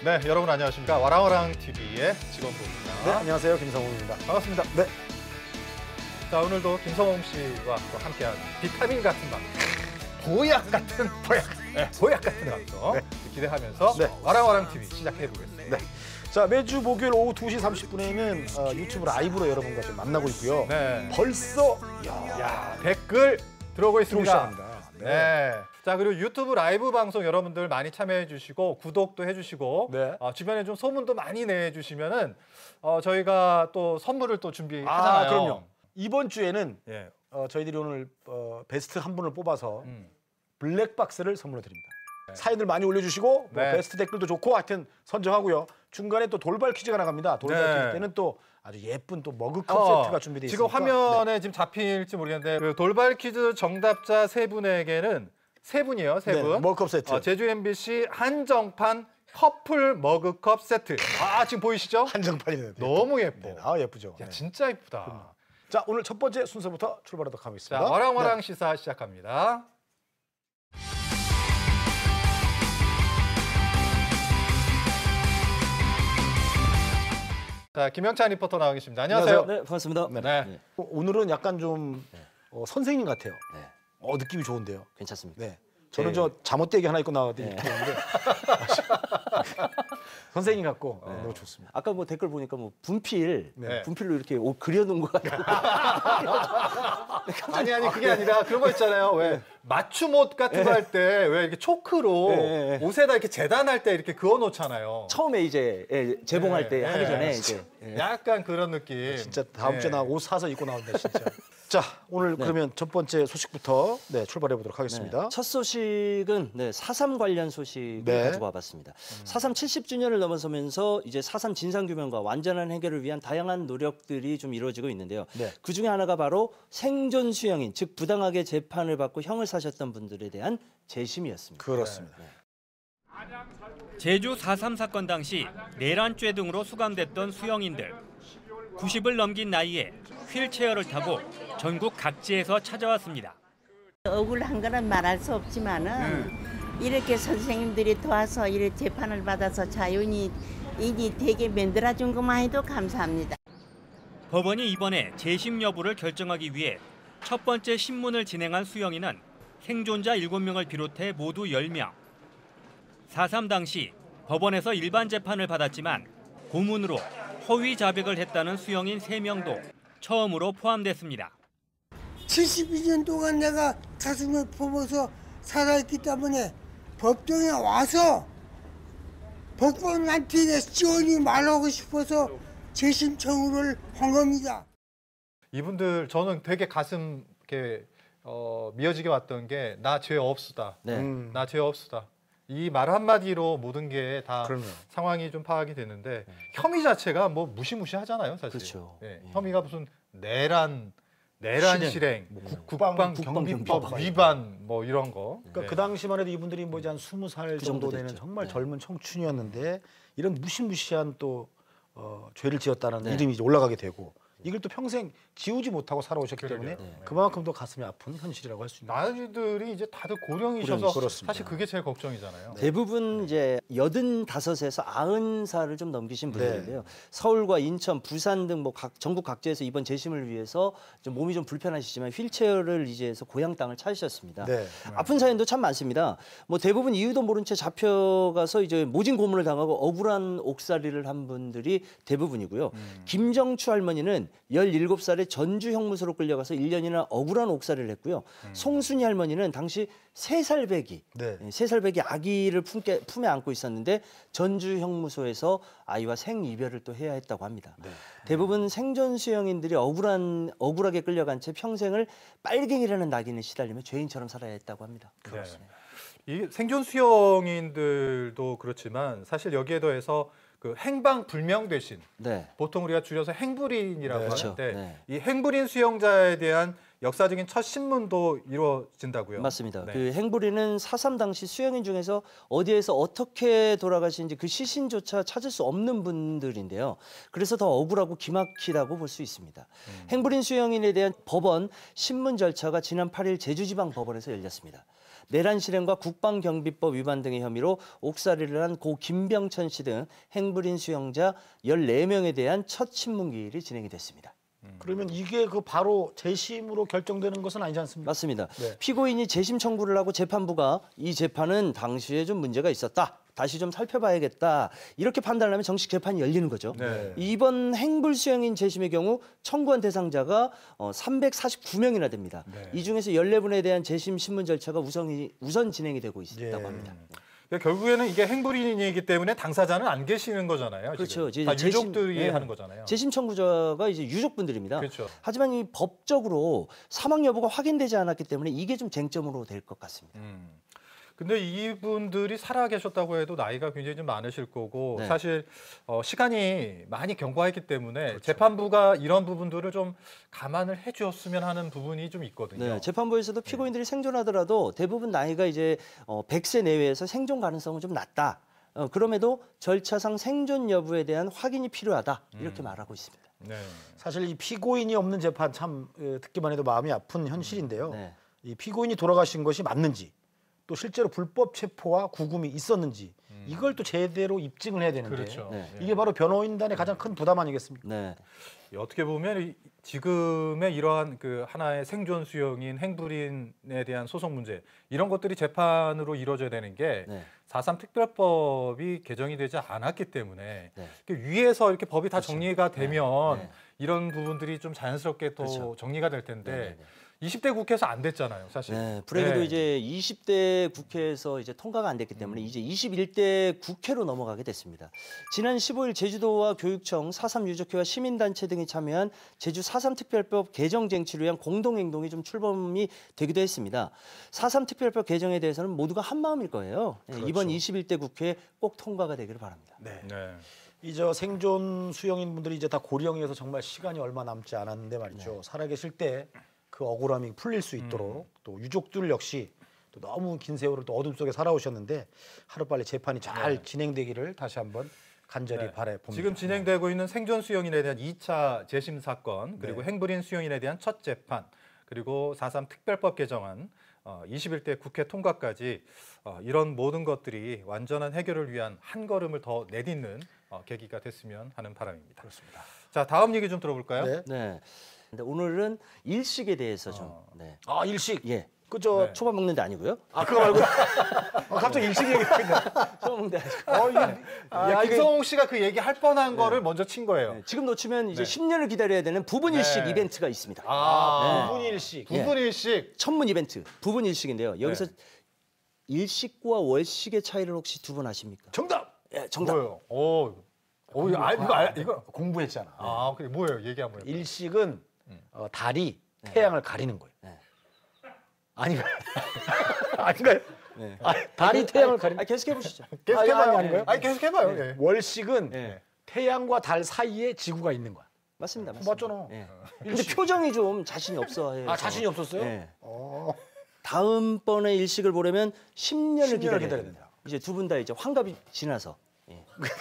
네, 여러분 안녕하십니까. 와랑와랑 TV의 직원부입니다. 네, 안녕하세요. 김성웅입니다. 반갑습니다. 네. 자, 오늘도 김성웅 씨와 또 함께하는 비타민 같은 방송, 보약 같은 보약 같은 방송 기대하면서 와랑와랑 TV 시작해 보겠습니다. 네. 자, 매주 목요일 오후 2시 30분에는 유튜브 라이브로 여러분과 좀 만나고 있고요. 네. 벌써 댓글 들어오고 있습니다. 시작합니다. 네. 자, 그리고 유튜브 라이브 방송 여러분들 많이 참여해 주시고 구독도 해 주시고 네. 주변에 좀 소문도 많이 내 주시면은 저희가 또 선물을 또 준비하잖아요. 그럼요. 이번 주에는 예. 저희들이 오늘 베스트 한 분을 뽑아서 블랙박스를 선물로 드립니다. 사연들 많이 올려주시고 뭐 베스트 댓글도 좋고 하여튼 선정하고요. 중간에 또 돌발 퀴즈가 나갑니다. 돌발 퀴즈 때는 또 아주 예쁜 또 머그컵 세트가 준비되어 있습니다. 지금 화면에 지금 잡힐지 모르겠는데 그 돌발 퀴즈 정답자 세 분에게는 세 분이요, 세 분. 머그컵 세트. 제주 MBC 한정판 커플 머그컵 세트. 지금 보이시죠? 한정판이네요. 너무 예뻐. 네. 예쁘죠. 야, 진짜 예쁘다. 자, 오늘 첫 번째 순서부터 출발하도록 하겠습니다. 자, 와랑와랑 시사 시작합니다. 자, 김영찬 리포터 나와 계십니다. 안녕하세요. 네, 반갑습니다. 네. 오늘은 약간 좀 선생님 같아요. 네. 느낌이 좋은데요. 괜찮습니다. 네. 저는 저 잠옷대기 하나 입고 나왔더니 이렇게 나왔는데 선생님 같고 너무 좋습니다. 아까 뭐 댓글 보니까 뭐 분필로 이렇게 옷 그려놓은 것 같아요. 아니 그게 아니라 그런 거 있잖아요. 왜 맞춤 옷 같은 거 할 때 왜 이렇게 초크로 옷에다 이렇게 재단할 때 이렇게 그어 놓잖아요. 처음에 이제 재봉할 때 하기 전에 이제 약간 그런 느낌. 진짜 다음 주에 나 옷 사서 입고 나온다 진짜. 자, 오늘 그러면 첫 번째 소식부터 출발해 보도록 하겠습니다. 첫 소식은 4.3 관련 소식을 가지고 와봤습니다. 4.3 70주년을 넘어서면서 이제 4.3 진상규명과 완전한 해결을 위한 다양한 노력들이 좀 이루어지고 있는데요. 그 중에 하나가 바로 생존 수용인, 즉 부당하게 재판을 받고 형을 사셨던 분들에 대한 재심이었습니다. 그렇습니다. 제주 4.3 사건 당시 내란죄 등으로 수감됐던 수용인들. 90을 넘긴 나이에 휠체어를 타고 전국 각지에서 찾아왔습니다. 억울한 거는 말할 수 없지만은 이렇게 선생님들이 도와서 이렇게 재판을 받아서 자유인이 되게 만들어준 것만 해도 감사합니다. 법원이 이번에 재심 여부를 결정하기 위해 첫 번째 신문을 진행한 수용인은 생존자 7명을 비롯해 모두 10명. 4.3 당시 법원에서 일반 재판을 받았지만 고문으로 허위 자백을 했다는 수용인 3명도 처음으로 포함됐습니다. 72년 동안 내가 가슴을 품어서 살아있기 때문에 법정에 와서 법관한테 시원히 말하고 싶어서 재심 청구를 한 겁니다. 이분들 저는 되게 가슴 이렇게 미어지게 왔던 게 나 죄 없수다. 나 죄 없수다. 이 말 한마디로 모든 게 다 상황이 좀 파악이 되는데 혐의 자체가 뭐 무시무시하잖아요, 사실. 그렇죠. 혐의가 무슨 내란 실행, 국방 경비법 위반 뭐 이런 거. 그러니까 그 당시만 해도 이분들이 뭐 한 20살 정도 되는 정말 젊은 청춘이었는데 이런 무시무시한 또 죄를 지었다는 이름이 이제 올라가게 되고 이걸 또 평생 지우지 못하고 살아오셨기 때문에 그만큼 더 가슴이 아픈 현실이라고 할 수 있는. 나이들이 이제 다들 고령이셔서 사실 그게 제일 걱정이잖아요. 대부분 이제 85에서 90살을 좀 넘기신 분들인데요. 서울과 인천, 부산 등 뭐 전국 각지에서 이번 재심을 위해서 좀 몸이 좀 불편하시지만 휠체어를 이제해서 고향 땅을 찾으셨습니다. 아픈 사연도 참 많습니다. 뭐 대부분 이유도 모른 채 잡혀가서 이제 모진 고문을 당하고 억울한 옥살이를 한 분들이 대부분이고요. 김정추 할머니는 17살에 전주 형무소로 끌려가서 1년이나 억울한 옥살이를 했고요. 송순이 할머니는 당시 3살배기 아기를 품에 안고 있었는데 전주 형무소에서 아이와 생이별을 또 해야 했다고 합니다. 대부분 생존 수용인들이 억울하게 끌려간 채 평생을 빨갱이라는 낙인에 시달리며 죄인처럼 살아야 했다고 합니다. 이 생존 수용인들도 그렇지만 사실 여기에 더해서 그 행방 불명 대신 보통 우리가 줄여서 행불인이라고 하는데 이 행불인 수용자에 대한 역사적인 첫 신문도 이루어진다고요. 맞습니다. 그 행불인은 4.3 당시 수용인 중에서 어디에서 어떻게 돌아가시는지 그 시신조차 찾을 수 없는 분들인데요. 그래서 더 억울하고 기막히다고 볼 수 있습니다. 행불인 수용인에 대한 법원 신문 절차가 지난 8일 제주지방법원에서 열렸습니다. 내란 실행과 국방경비법 위반 등의 혐의로 옥살이를 한 고 김병천 씨 등 행불인 수용자 14명에 대한 첫 신문기일이 진행이 됐습니다. 그러면 이게 그 바로 재심으로 결정되는 것은 아니지 않습니까? 맞습니다. 네. 피고인이 재심 청구를 하고 재판부가 이 재판은 당시에 좀 문제가 있었다. 다시 좀 살펴봐야겠다. 이렇게 판단하면 정식 재판이 열리는 거죠. 네. 이번 행불수용인 재심의 경우 청구한 대상자가 349명이나 됩니다. 네. 이 중에서 14분에 대한 재심 신문 절차가 우선 진행이 되고 있다고 예. 합니다. 그러니까 결국에는 이게 행불인이기 때문에 당사자는 안 계시는 거잖아요. 그렇죠. 지금. 다 재심- 유족들이 네. 하는 거잖아요. 재심 청구자가 이제 유족분들입니다. 그렇죠. 하지만 이 법적으로 사망 여부가 확인되지 않았기 때문에 이게 좀 쟁점으로 될 것 같습니다. 근데 이분들이 살아 계셨다고 해도 나이가 굉장히 좀 많으실 거고 네. 사실 시간이 많이 경과했기 때문에 재판부가 이런 부분들을 좀 감안을 해주었으면 하는 부분이 좀 있거든요. 네, 재판부에서도 피고인들이 생존하더라도 대부분 나이가 이제 100세 내외에서 생존 가능성은 좀 낮다. 그럼에도 절차상 생존 여부에 대한 확인이 필요하다. 이렇게 말하고 있습니다. 네. 사실 이 피고인이 없는 재판 참 듣기만 해도 마음이 아픈 현실인데요. 네. 이 피고인이 돌아가신 것이 맞는지 또 실제로 불법 체포와 구금이 있었는지 이걸 또 제대로 입증을 해야 되는데 그렇죠. 네. 이게 바로 변호인단의 가장 큰 부담 아니겠습니까? 네. 어떻게 보면 지금의 이러한 그 하나의 생존 수용인 행불인에 대한 소송 문제 이런 것들이 재판으로 이루어져야 되는 게 네. 4.3 특별법이 개정이 되지 않았기 때문에 네. 위에서 이렇게 법이 다 정리가 되면 네. 이런 부분들이 좀 자연스럽게 또 그렇죠. 정리가 될 텐데 네, 네, 네. 20대 국회에서 안 됐잖아요, 사실. 네, 불행히도 네. 이제 20대 국회에서 이제 통과가 안 됐기 때문에 이제 21대 국회로 넘어가게 됐습니다. 지난 15일 제주도와 교육청, 4.3 유족회와 시민단체 등이 참여한 제주 4.3 특별법 개정 쟁취를 위한 공동행동이 좀 출범이 되기도 했습니다. 4.3 특별법 개정에 대해서는 모두가 한 마음일 거예요. 네, 그렇죠. 이번 21대 국회에 꼭 통과가 되기를 바랍니다. 네. 네. 이제 생존 수용인 분들이 이제 다 고령이어서 정말 시간이 얼마 남지 않았는데 말이죠. 살아계실 때 그 억울함이 풀릴 수 있도록 또 유족들 역시 또 너무 긴 세월을 또 어둠 속에 살아오셨는데 하루빨리 재판이 잘 진행되기를 다시 한번 간절히 바라봅니다. 지금 진행되고 있는 생존 수용인에 대한 2차 재심 사건 그리고 네. 행불인 수용인에 대한 첫 재판 그리고 4.3 특별법 개정안 21대 국회 통과까지 이런 모든 것들이 완전한 해결을 위한 한 걸음을 더 내딛는 계기가 됐으면 하는 바람입니다. 그렇습니다. 자, 다음 얘기 좀 들어볼까요? 네. 네. 근데 오늘은 일식에 대해서 좀 네. 아 일식. 예. 그저 네. 초밥 먹는 데 아니고요. 아 그거 말고 갑자기 일식 얘기했냐? 초밥 먹는 데 아니고. 김성홍 씨가 그 얘기 할 뻔한 거를 먼저 친 거예요. 네, 지금 놓치면 이제 네. 10년을 기다려야 되는 부분 일식 네. 이벤트가 있습니다. 부분 일식. 부분 일식. 천문 이벤트 부분 일식인데요. 여기서 일식과 월식의 차이를 혹시 두 분 아십니까? 정답. 예, 정답. 뭐예요? 이거 공부했잖아. 아, 그래 뭐예요? 얘기 한번 해요. 일식은 달이 태양을 가리는 거예요. 네. 아닌가요? 아닌가요? 네. 달이 태양을 가리는. 계속해 보시죠. 계속 해봐요. 아닌가요? 아니 계속 해봐요. 예. 월식은 네. 태양과 달 사이에 지구가 있는 거야. 맞습니다. 맞잖아. 예. 근데 표정이 좀 자신이 없어 해요. 아 자신이 없었어요? 예. 어. 다음번에 일식을 보려면 10년을 10년을 기다려야 기다려야 됩니다. 이제 두 분 다 이제 환갑이 지나서 예.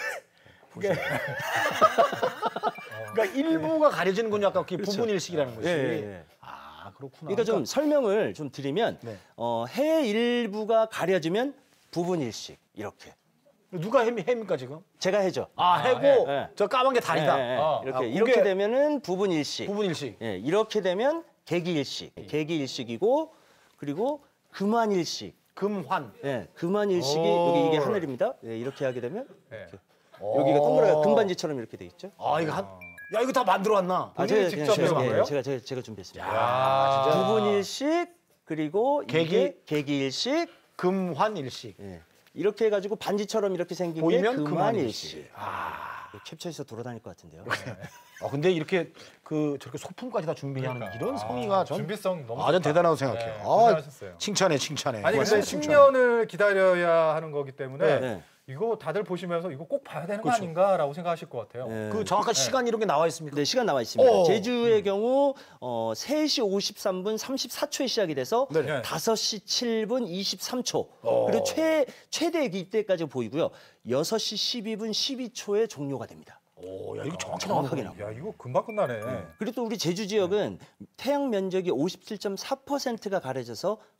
그러니까 일부가 가려지는 건 약간 그게 부분 일식이라는 것이. 예, 예. 아 그렇구나. 그러니까 좀 설명을 좀 드리면 네. 해 일부가 가려지면 부분 일식 이렇게 누가 해입니까 지금? 제가 해죠. 아 해고 예. 저 까만 게 달이다. 예, 예. 이렇게 아, 이렇게 그게 되면은 부분 일식. 부분 일식. 예, 이렇게 되면 계기 일식. 계기 일식이고 그리고 금환 일식. 금환. 예, 금환 일식이 오. 여기 이게 하늘입니다. 예, 이렇게 하게 되면 예. 여기가 동그랗게 금반지처럼 이렇게 돼 있죠. 아 이거 야 이거 다 만들어 왔나? 본인이 직접 제가, 해본 거예요? 제가 준비했습니다. 아 진짜. 부분 일식 그리고 이게 계기 일식. 금환 일식. 예. 이렇게 해가지고 반지처럼 이렇게 생긴 보이면 게 금환 금환 일식. 일식. 캡처해서 돌아다닐 것 같은데요. 근데 이렇게 저렇게 소품까지 다 준비하는 그러니까. 이런 성의가 전 준비성 너무 전 좋다. 대단하다고 생각해요. 네, 아, 고생하셨어요. 칭찬해. 아니 근데 고맙습니다. 10년을 기다려야 하는 거기 때문에 네. 이거 다들 보시면서 이거 꼭 봐야 되는 거 그렇죠. 아닌가라고 생각하실 것 같아요. 예. 그 정확한 시간 이런 게 나와 있습니까? 네, 시간 나와 있습니다. 오. 제주의 경우 3시 53분 34초에 시작이 돼서 네. 5시 7분 23초. 그리고 최대 이때까지 보이고요. 6시 12분 12초에 종료가 됩니다. 오, 야 이거 정확히 정확하게 나와. 나와요. 야 이거 금방 끝나네. 그리고 또 우리 제주 지역은 태양 면적이 57.4%가 가려져서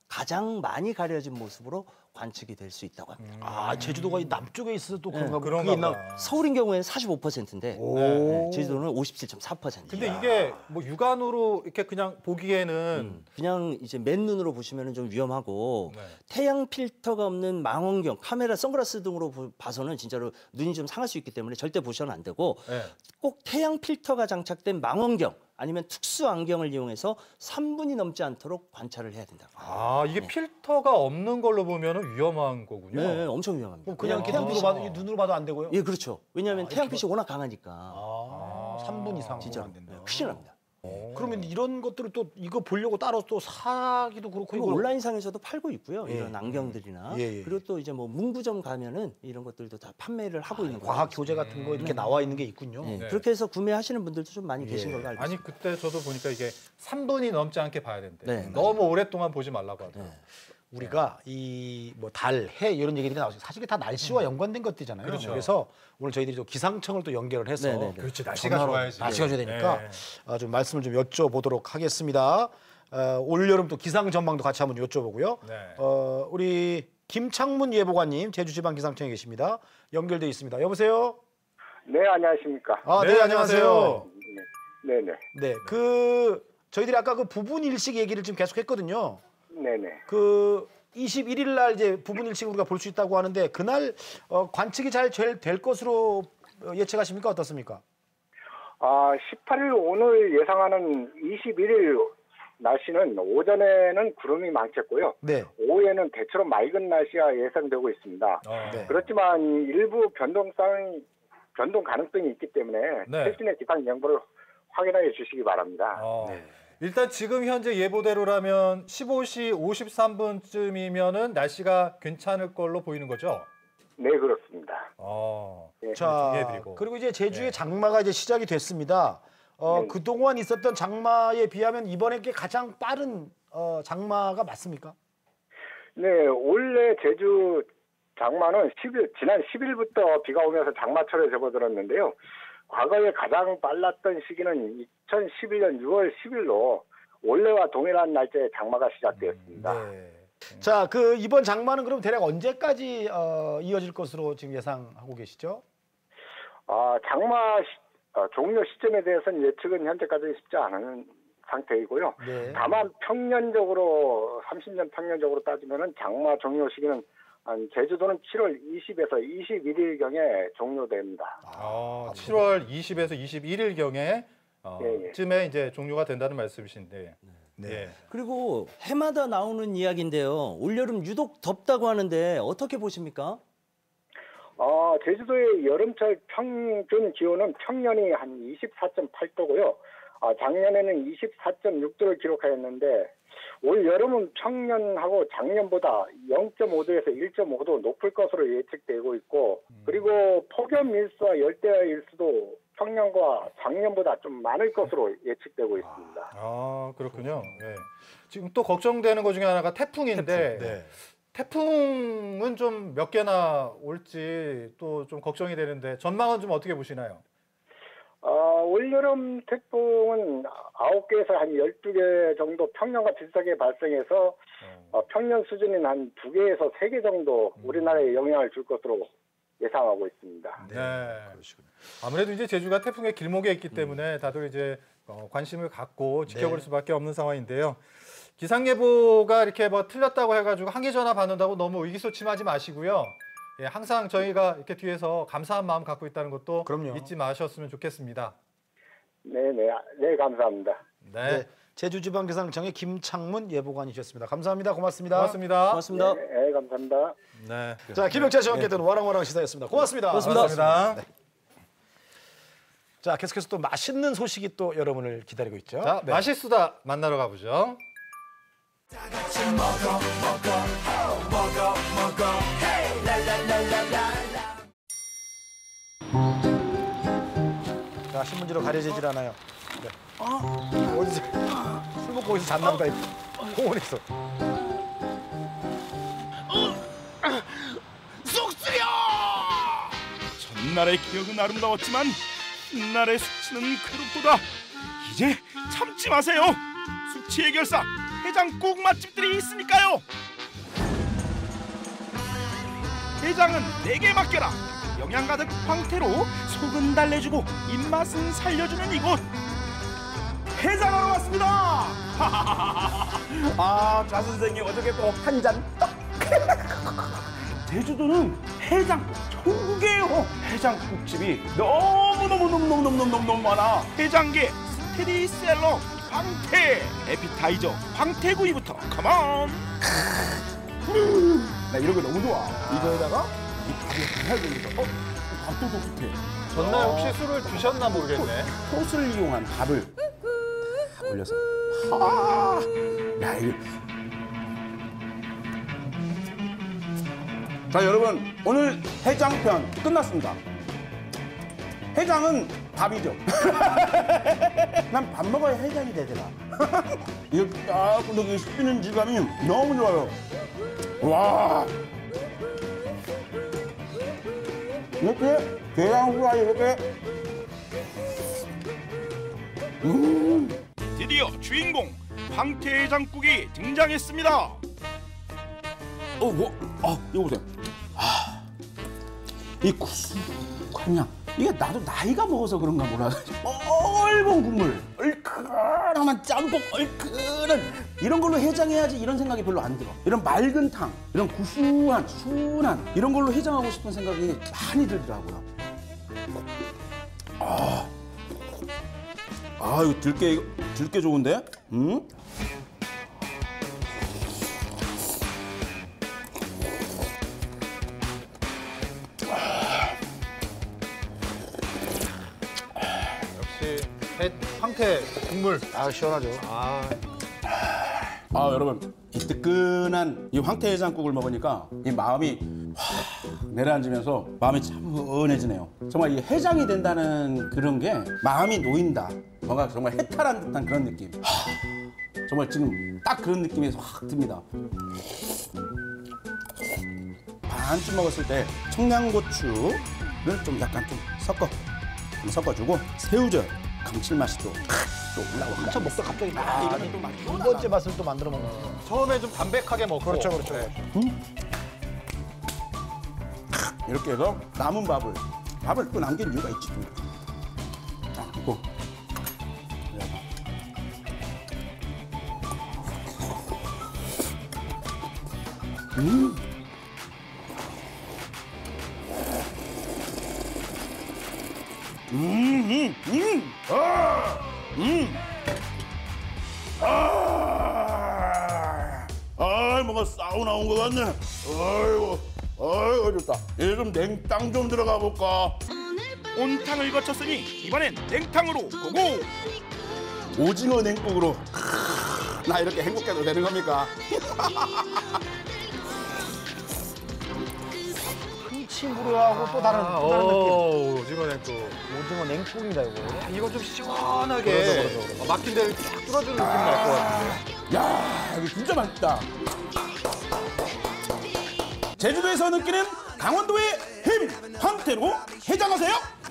가장 많이 가려진 모습으로 관측이 될 수 있다고 합니다. 아, 제주도가 이 남쪽에 있어서 또 그런가 보다. 그런가 봐. 서울인 경우에는 45%인데 제주도는 57.4%. 근데 이게 뭐 육안으로 이렇게 그냥 보기에는 그냥 이제 맨눈으로 보시면 좀 위험하고 네. 태양 필터가 없는 망원경, 카메라, 선글라스 등으로 봐서는 진짜로 눈이 좀 상할 수 있기 때문에 절대 보셔는 안 되고 네. 꼭 태양 필터가 장착된 망원경 아니면 특수 안경을 이용해서 3분이 넘지 않도록 관찰을 해야 된다. 아, 이게 필터가 없는 걸로 보면은 위험한 거군요. 네, 엄청 위험합니다. 그냥 이렇게 눈으로 봐도 안 되고요? 예, 그렇죠. 왜냐하면 태양빛이 워낙 강하니까. 3분 이상 진짜 안 된다. 큰일 납니다. 그러면 이런 것들을 또 이거 보려고 따로 또 사기도 그렇고 그리고 이걸 온라인상에서도 팔고 있고요. 예. 이런 안경들이나 예. 그리고 또 이제 뭐 문구점 가면은 이런 것들도 다 판매를 하고 있는 거예요. 과학 교재 같은 거 이렇게 나와 있는 게 있군요. 예, 네. 그렇게 해서 구매하시는 분들도 좀 많이 계신 걸로 알고 아니 있습니다. 그때 저도 보니까 이게 3분이 넘지 않게 봐야 된대. 네, 너무 오랫동안 보지 말라고 하더라고요. 우리가 이 뭐 달, 해 이런 얘기들이 나오죠. 사실 이게 다 날씨와 연관된 것들이잖아요. 그렇죠. 그래서 오늘 저희들이 또 기상청을 또 연결을 해서 네. 그렇지, 날씨가 전화로 좋아야지. 날씨가 좋아야 되니까 네. 좀 말씀을 좀 여쭤보도록 하겠습니다. 올 여름 또 기상 전망도 같이 한번 여쭤보고요. 네. 우리 김창문 예보관님 제주지방기상청에 계십니다. 연결돼 있습니다. 여보세요. 네, 안녕하십니까. 네, 네, 안녕하세요. 네네. 네, 저희들이 아까 그 부분 일식 얘기를 지금 계속했거든요. 네네. 21일 날 이제 부분 일식 우리가 볼 수 있다고 하는데 그날 관측이 잘 될 것으로 예측하십니까? 어떻습니까? 18일 오늘 예상하는 21일 날씨는 오전에는 구름이 많겠고요. 네. 오후에는 대체로 맑은 날씨가 예상되고 있습니다. 네. 그렇지만 일부 변동 가능성이 있기 때문에 네. 최신의 기상 정보를 확인해 주시기 바랍니다. 일단 지금 현재 예보대로라면 15시 53분쯤이면은 날씨가 괜찮을 걸로 보이는 거죠? 네, 그렇습니다. 네, 자, 정리해드리고. 그리고 이제 제주의 장마가 이제 시작이 됐습니다. 네. 그동안 있었던 장마에 비하면 이번에 게 가장 빠른 장마가 맞습니까? 네, 원래 제주 장마는 지난 10일부터 비가 오면서 장마철에 접어들었는데요. 과거에 가장 빨랐던 시기는 2011년 6월 10일로 원래와 동일한 날짜에 장마가 시작되었습니다. 네. 자, 이번 장마는 그럼 대략 언제까지 이어질 것으로 지금 예상하고 계시죠? 장마 종료 시점에 대해서는 예측은 현재까지 쉽지 않은 상태이고요. 네. 다만 평년적으로 30년 평년적으로 따지면은 장마 종료 시기는 제주도는 7월 20에서 21일경에 종료됩니다. 7월 20에서 21일경에 예. 쯤에 이제 종료가 된다는 말씀이신데. 네. 예. 그리고 해마다 나오는 이야기인데요. 올여름 유독 덥다고 하는데 어떻게 보십니까? 제주도의 여름철 평균 기온은 평년이 한 24.8도고요. 작년에는 24.6도를 기록하였는데 올 여름은 평년하고 작년보다 0.5도에서 1.5도 높을 것으로 예측되고 있고 그리고 폭염 일수와 열대야 일수도 평년과 작년보다 좀 많을 것으로 예측되고 있습니다. 그렇군요. 예. 지금 또 걱정되는 것 중에 하나가 태풍인데 네. 태풍은 좀 몇 개나 올지 또 좀 걱정이 되는데 전망은 좀 어떻게 보시나요? 올여름 태풍은 9개에서 한 12개 정도 평년과 비슷하게 발생해서 평년 수준인 한 2개에서 3개 정도 우리나라에 영향을 줄 것으로 예상하고 있습니다. 네. 그러시군요. 아무래도 이제 제주가 태풍의 길목에 있기 때문에 다들 이제 관심을 갖고 지켜볼 수밖에 없는 상황인데요. 기상 예보가 이렇게 뭐 틀렸다고 해가지고 항의 전화 받는다고 너무 의기소침하지 마시고요. 예, 항상 저희가 이렇게 뒤에서 감사한 마음 갖고 있다는 것도 그럼요. 잊지 마셨으면 좋겠습니다. 네, 감사합니다. 네. 제주지방기상청의 김창문 예보관이셨습니다. 감사합니다. 고맙습니다. 고맙습니다. 고맙습니다. 네, 감사합니다. 네. 자, 김영철 씨와 함께했던 와랑와랑 시사였습니다. 고맙습니다. 고맙습니다. 네. 자, 계속해서 또 맛있는 소식이 또 여러분을 기다리고 있죠. 자, 네. 맛있수다 만나러 가보죠. 자, 신문지로 가려지질 않아요. 네. 어디서 술 먹고 어디서 잤나 보다. 공원에서. 쑥쓰려! 전날의 기억은 아름다웠지만 훗날의 숙취는 괴롭도다. 이제 참지 마세요. 숙취 해결사 해장국 맛집들이 있으니까요. 해장은 내게 맡겨라. 영양 가득 황태로 속은 달래주고 입맛은 살려주는 이곳. 해장하러 왔습니다. 아, 자 선생님 어저께 또 한 잔 떡. 제주도는 해장 천국이에요. 해장국집이 너무 많아. 해장계 스테디셀러 황태, 에피타이저 황태구이부터 컴온. 나 이런 거 너무 좋아. 이거에다가 이 밥이 하얘지면서 밥도 독특해. 전날 혹시 술을 드셨나 모르겠네. 톳을 이용한 밥을 올려서. 야, 이거. 자, 여러분, 오늘 해장편 끝났습니다. 해장은 밥이죠. 난 밥 먹어야 해장이 되더라. 이거 딱 여기 씹히는 질감이 너무 좋아요. 와. 이렇게 계란 후라이 이렇게. 드디어 주인공 황태해장국이 등장했습니다. 이거 보세요. 이 구수한 향. 이게 나도 나이가 먹어서 그런가 몰라. 맑은 국물, 얼큰한 짬뽕, 얼큰한 이런 걸로 해장해야지 이런 생각이 별로 안 들어. 이런 맑은 탕, 이런 구수한, 순한 이런 걸로 해장하고 싶은 생각이 많이 들더라고요. 이거 들깨 좋은데? 황태 국물. 시원하죠. 여러분, 이 뜨끈한 이 황태해장국을 먹으니까 이 마음이 내려앉으면서 마음이 차분해지네요. 정말 이 해장이 된다는 그런 게 마음이 놓인다. 뭔가 정말 해탈한 듯한 그런 느낌. 정말 지금 딱 그런 느낌이 확 듭니다. 반쯤 먹었을 때 청양고추를 좀 약간 좀 섞어주고 새우젓 감칠맛이 또 올라오고 한참 먹다 갑자기 두 번째 맛을 또 만들어 먹는 거예요. 처음에 좀 담백하게 먹고. 그렇죠. 이렇게 해서 남은 밥을 또 남긴 이유가 있지. 그리고 뭔가 사우나 온 것 같네. 아이고 좋다. 이제 좀 냉탕 좀 들어가 볼까. 온탕을 거쳤으니 이번엔 냉탕으로 고고. 오징어 냉국으로. 나 이렇게 행복해도 되는 겁니까? 친구하고 또 다른 느낌. 오징어 냉국. 오징어 냉국입니다 이거. 이거 좀 시원하게 막힌 데를 쫙 뚫어주는 느낌 날 것 같은데. 야, 이거 진짜 맛있다. 제주도에서 느끼는 강원도의 힘, 황태로 해장하세요.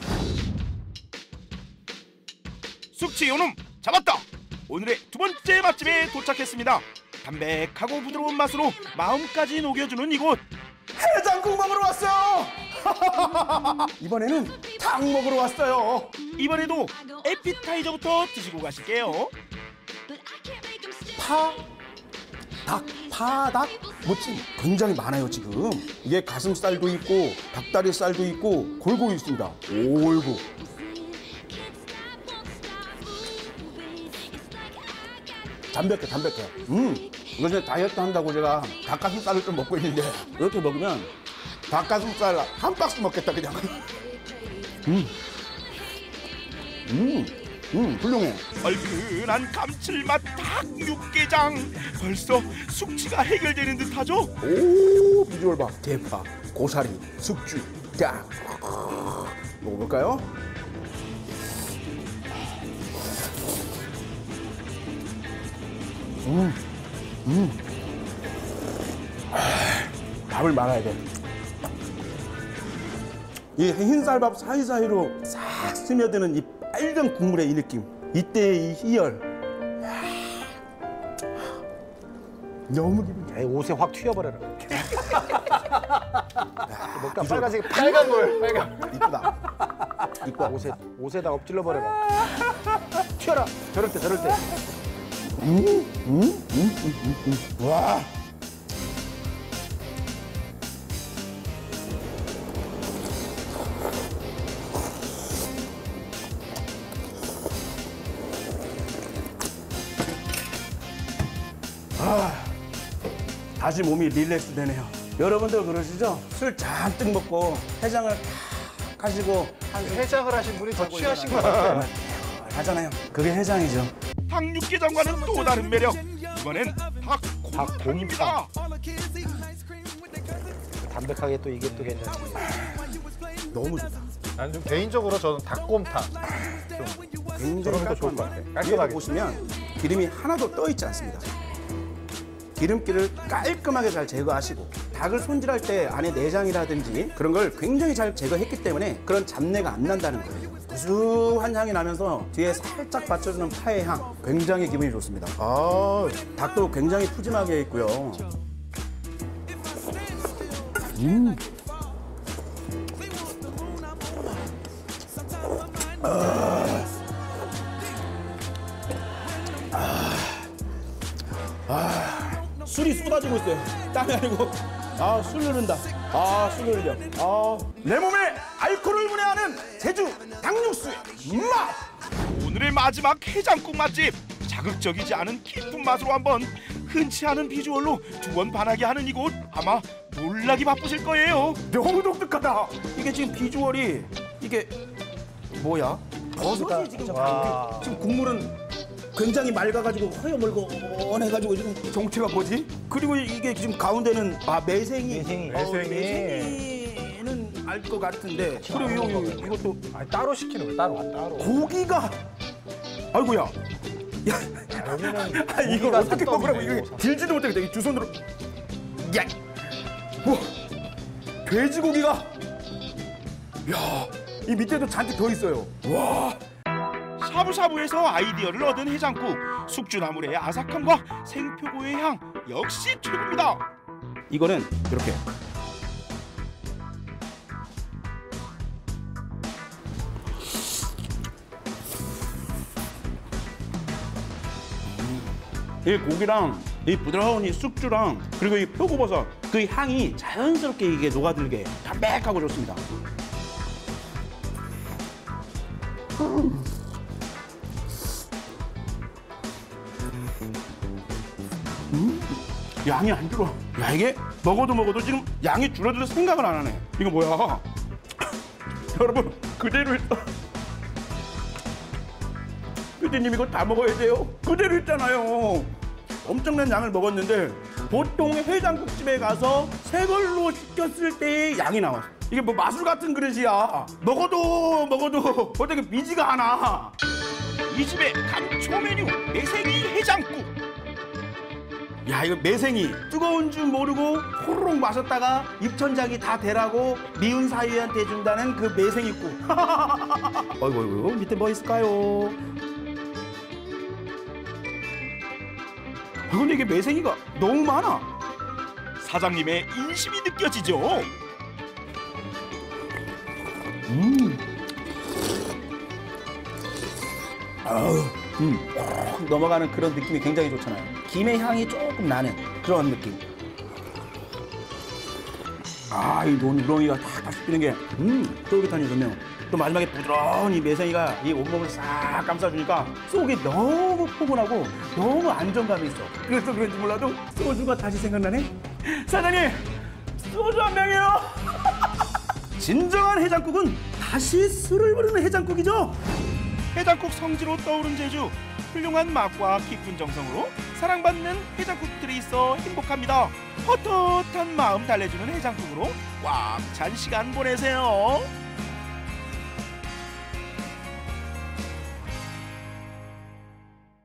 숙취 요놈 잡았다. 오늘의 두 번째 맛집에 도착했습니다. 담백하고 부드러운 맛으로 마음까지 녹여주는 이곳. 해장국 먹으러 왔어요. 이번에는 탕 먹으러 왔어요. 이번에도 에피타이저부터 드시고 가실게요. 파닭 뭐지 굉장히 많아요 지금. 이게 가슴살도 있고 닭다리살도 있고 골고루 있습니다. 오이고. 담백해. 이거 이제 다이어트 한다고 제가 닭가슴살을 좀 먹고 있는데 이렇게 먹으면 닭가슴살 한 박스 먹겠다 그냥. 훌륭해. 얼큰한 감칠맛 닭 육개장. 벌써 숙취가 해결되는 듯하죠? 오, 비주얼 봐. 대파, 고사리, 숙주, 딱. 먹어볼까요? 밥을 말아야 돼. 이 흰쌀밥 사이사이로 싹 스며드는 이 빨간 국물의 이 느낌. 이때의 이 희열. 너무 기분 좋아. 옷에 확 튀어버려라. 뭔가 빨간색 빨간 물, 빨간. 이쁘다. 이쁘다. 옷에다 엎질러 버려라. 튀어라. 저럴 때. 와. 다시 몸이 릴렉스 되네요. 여러분들 그러시죠? 술 잔뜩 먹고 해장을 탁 하시고 해장을 하신 분이 더 취하신 것 같아요. 하잖아요. 그게 해장이죠. 닭육개장과는 또 다른 매력. 이번엔 닭곰탕입니다. 담백하게 또 이게 또 괜찮지. 너무 좋다. 나는 좀 개인적으로 저는 닭곰탕 좀 저런 게 더 좋을 것 같아요. 위에 깔끔하게. 보시면 기름이 하나도 떠 있지 않습니다. 기름기를 깔끔하게 잘 제거하시고 닭을 손질할 때 안에 내장이라든지 그런 걸 굉장히 잘 제거했기 때문에 그런 잡내가 안 난다는 거예요. 구수한 향이 나면서 뒤에 살짝 받쳐주는 파의 향, 굉장히 기분이 좋습니다. 닭도 굉장히 푸짐하게 있고요. 술이 쏟아지고 있어요. 땀이 아니고 술 흐른다. 술 흐르죠. 내 몸에 알코올을 분해하는 제주 닭육수의 맛. 오늘의 마지막 해장국 맛집. 자극적이지 않은 깊은 맛으로 한번 흔치 않은 비주얼로 두 번 반하게 하는 이곳 아마 놀라기 바쁘실 거예요. 너무 독특하다. 이게 지금 비주얼이 이게 뭐야? 버섯이 지금 지금 국물은 굉장히 맑아가지고 허여멀건해가지고 지금 정체가 뭐지? 그리고 이게 지금 가운데는 매생이는 알 것 같은데 그리고 이것도 따로 시키는 거야, 따로. 고기가 아이고야. 이걸 어떻게 먹으라고 이거 들지도 못하겠다. 이 두 손으로 야, 뭐 돼지고기가 이 밑에도 잔뜩 더 있어요. 와. 샤브샤브에서 아이디어를 얻은 해장국. 숙주나물의 아삭함과 생표고의 향 역시 최고입니다. 이거는 이렇게 이 고기랑 이 부드러운 이 숙주랑 그리고 이 표고버섯 그 향이 자연스럽게 이게 녹아들게 담백하고 좋습니다. 양이 안 줄어. 야, 이게 먹어도 지금 양이 줄어들 생각을 안 하네. 이거 뭐야? 여러분 그대로 있다. 피디님 이거 다 먹어야 돼요. 그대로 있잖아요. 엄청난 양을 먹었는데 보통 해장국집에 가서 새 걸로 시켰을 때의 양이 나와. 이게 뭐 마술 같은 그릇이야. 먹어도 어떻게 미지가 않아. 이 집의 감초 메뉴 매생이 해장국. 야, 이거 매생이 뜨거운 줄 모르고 호로록 마셨다가 입천장이 다 대라고 미운 사위한테 준다는 그 매생이국. 어이구 밑에 뭐 있을까요? 근데 이게 매생이가 너무 많아. 사장님의 인심이 느껴지죠. 넘어가는 그런 느낌이 굉장히 좋잖아요. 김의 향이 조금 나는 그런 느낌. 이 누렁이가 탁 씹히는 게 쫄깃하니 좋네요. 또 마지막에 부드러운 이 매생이가 이 온몸을 싹 감싸주니까 속이 너무 포근하고 너무 안정감이 있어. 그래서 그런지 몰라도 소주가 다시 생각나네. 사장님, 소주 한 병이요. 진정한 해장국은 다시 술을 부르는 해장국이죠. 해장국 성지로 떠오른 제주. 훌륭한 맛과 깊은 정성으로 사랑받는 해장국들이 있어 행복합니다. 헛헛한 마음 달래주는 해장국으로 꽉 찬 시간 보내세요.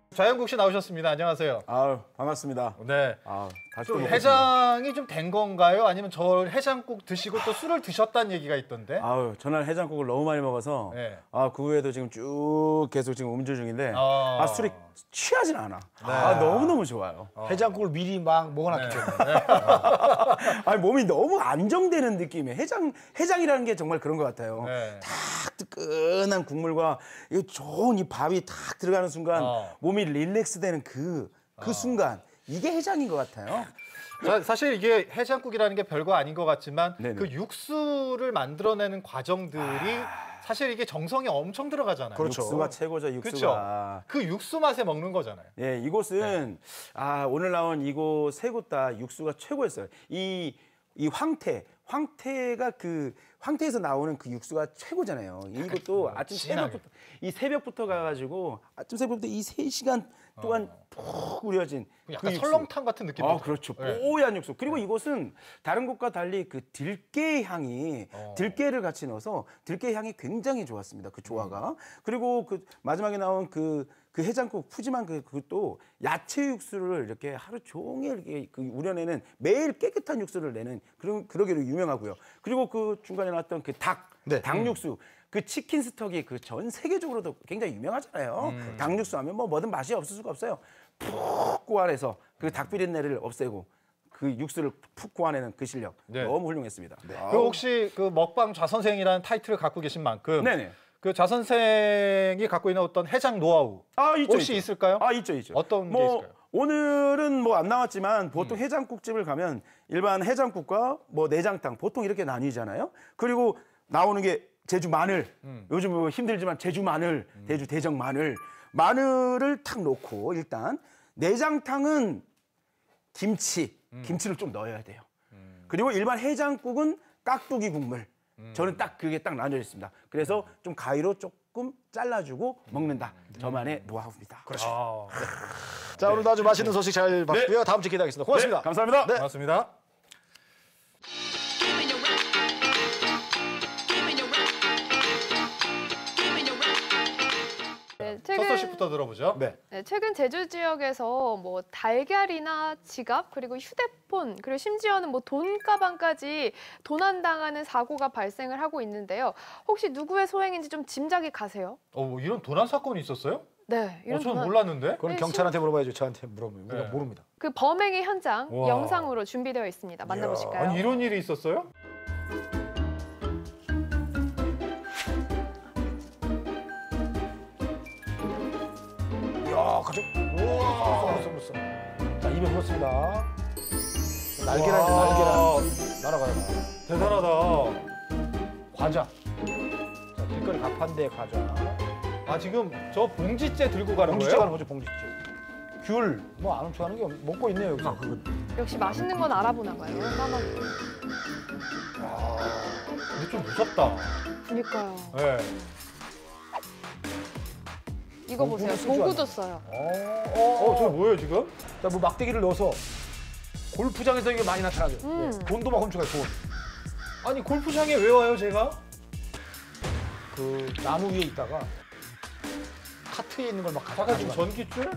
좌영국 씨 나오셨습니다. 안녕하세요. 아유, 반갑습니다. 네. 다시 좀 해장이 좀 된 건가요? 아니면 저 해장국 드시고 또 술을 드셨다는 얘기가 있던데? 아유, 전날 해장국을 너무 많이 먹어서 네. 그 후에도 지금 쭉 계속 지금 음주 중인데 술이 취하진 않아. 네. 너무너무 좋아요. 해장국을 미리 막 먹어놨기 때문에. 아니, 몸이 너무 안정되는 느낌이에요. 해장이라는 게 정말 그런 것 같아요. 네. 탁 뜨끈한 국물과 이 좋은 이 밥이 탁 들어가는 순간 몸이 릴렉스되는 그 순간 이게 해장인 것 같아요. 사실 이게 해장국이라는 게 별거 아닌 것 같지만 네네. 그 육수를 만들어내는 과정들이 사실 이게 정성이 엄청 들어가잖아요. 그렇죠. 육수가 최고죠, 육수가. 그렇죠. 그 육수 맛에 먹는 거잖아요. 예, 이곳은 오늘 나온 이곳 세 곳 다 육수가 최고였어요. 이 황태가 그 황태에서 나오는 그 육수가 최고잖아요. 이것도 아침 새벽부터 가가지고 아침 새벽부터 이 3시간 동안 푹 우려진 약간 그 설렁탕 같은 느낌. 그렇죠. 뽀얀 육수. 그리고 이곳은 다른 곳과 달리 그 들깨 향이 들깨를 같이 넣어서 들깨 향이 굉장히 좋았습니다. 그 조화가. 그리고 그 마지막에 나온 그 해장국 푸짐한 그것도 야채 육수를 이렇게 하루 종일 이렇게 우려내는 매일 깨끗한 육수를 내는 그러기로 유명하고요. 그리고 그 중간에 나왔던 그 닭 육수. 그 치킨 스톡이 그 전 세계적으로도 굉장히 유명하잖아요. 닭 육수 하면 뭐든 맛이 없을 수가 없어요. 푹 고안해서 그 닭 비린내를 없애고 그 육수를 푹 고안해내는 그 실력 너무 훌륭했습니다. 그리고 혹시 그 먹방 좌선생이라는 타이틀을 갖고 계신 만큼 네네. 그 좌선생이 갖고 있는 어떤 해장 노하우 혹시 있을까요? 있죠. 어떤 게 있을까요? 오늘은 안 나왔지만 보통 해장국집을 가면 일반 해장국과 내장탕 보통 이렇게 나뉘잖아요. 그리고 나오는 게 제주 마늘. 요즘 힘들지만 제주 마늘, 제주 대정 마늘을 탁 넣고 일단 내장탕은 김치를 좀 넣어야 돼요. 그리고 일반 해장국은 깍두기 국물. 저는 그게 딱 나뉘어 있습니다. 그래서 좀 가위로 조금 잘라주고 먹는다. 저만의 노하우입니다. 그렇죠. 자, 오늘도 아주 맛있는 소식 잘 봤고요. 다음 주에 기대하겠습니다. 고맙습니다. 네, 감사합니다. 네. 고맙습니다. 서서 씨부터 들어보죠. 네, 최근 제주 지역에서 달걀이나 지갑 그리고 휴대폰 그리고 심지어는 돈가방까지 도난당하는 사고가 발생을 하고 있는데요. 혹시 누구의 소행인지 좀 짐작이 가세요? 이런 도난 사건이 있었어요? 네, 이런 저는 몰랐는데. 그건 경찰한테 물어봐야죠. 저한테 물어보면 우리가 모릅니다. 그 범행의 현장 영상으로 준비되어 있습니다. 만나보실까요? 아니 이런 일이 있었어요? 가족. 우와. 자, 입에 물었습니다. 날계란. 날아가요. 대단하다. 과자. 자, 길거리 가판대 과자. 지금 저 봉지째 들고 가는 봉지째 거예요? 가는 거죠, 봉지째. 귤. 안 훔쳐가는 게 먹고 있네요, 여기서. 역시 맛있는 건 알아보나 봐요. 근데 좀 무섭다. 그러니까요. 네. 이거 보세요. 도구도 써요. 저거 뭐예요 지금? 자, 막대기를 넣어서 골프장에서 이게 많이 나타나죠. 돈도 막 훔쳐가요, 돈. 아니 골프장에 왜 와요 제가? 그 나무 위에 있다가 카트에 있는 걸 막 가가지고 전기줄?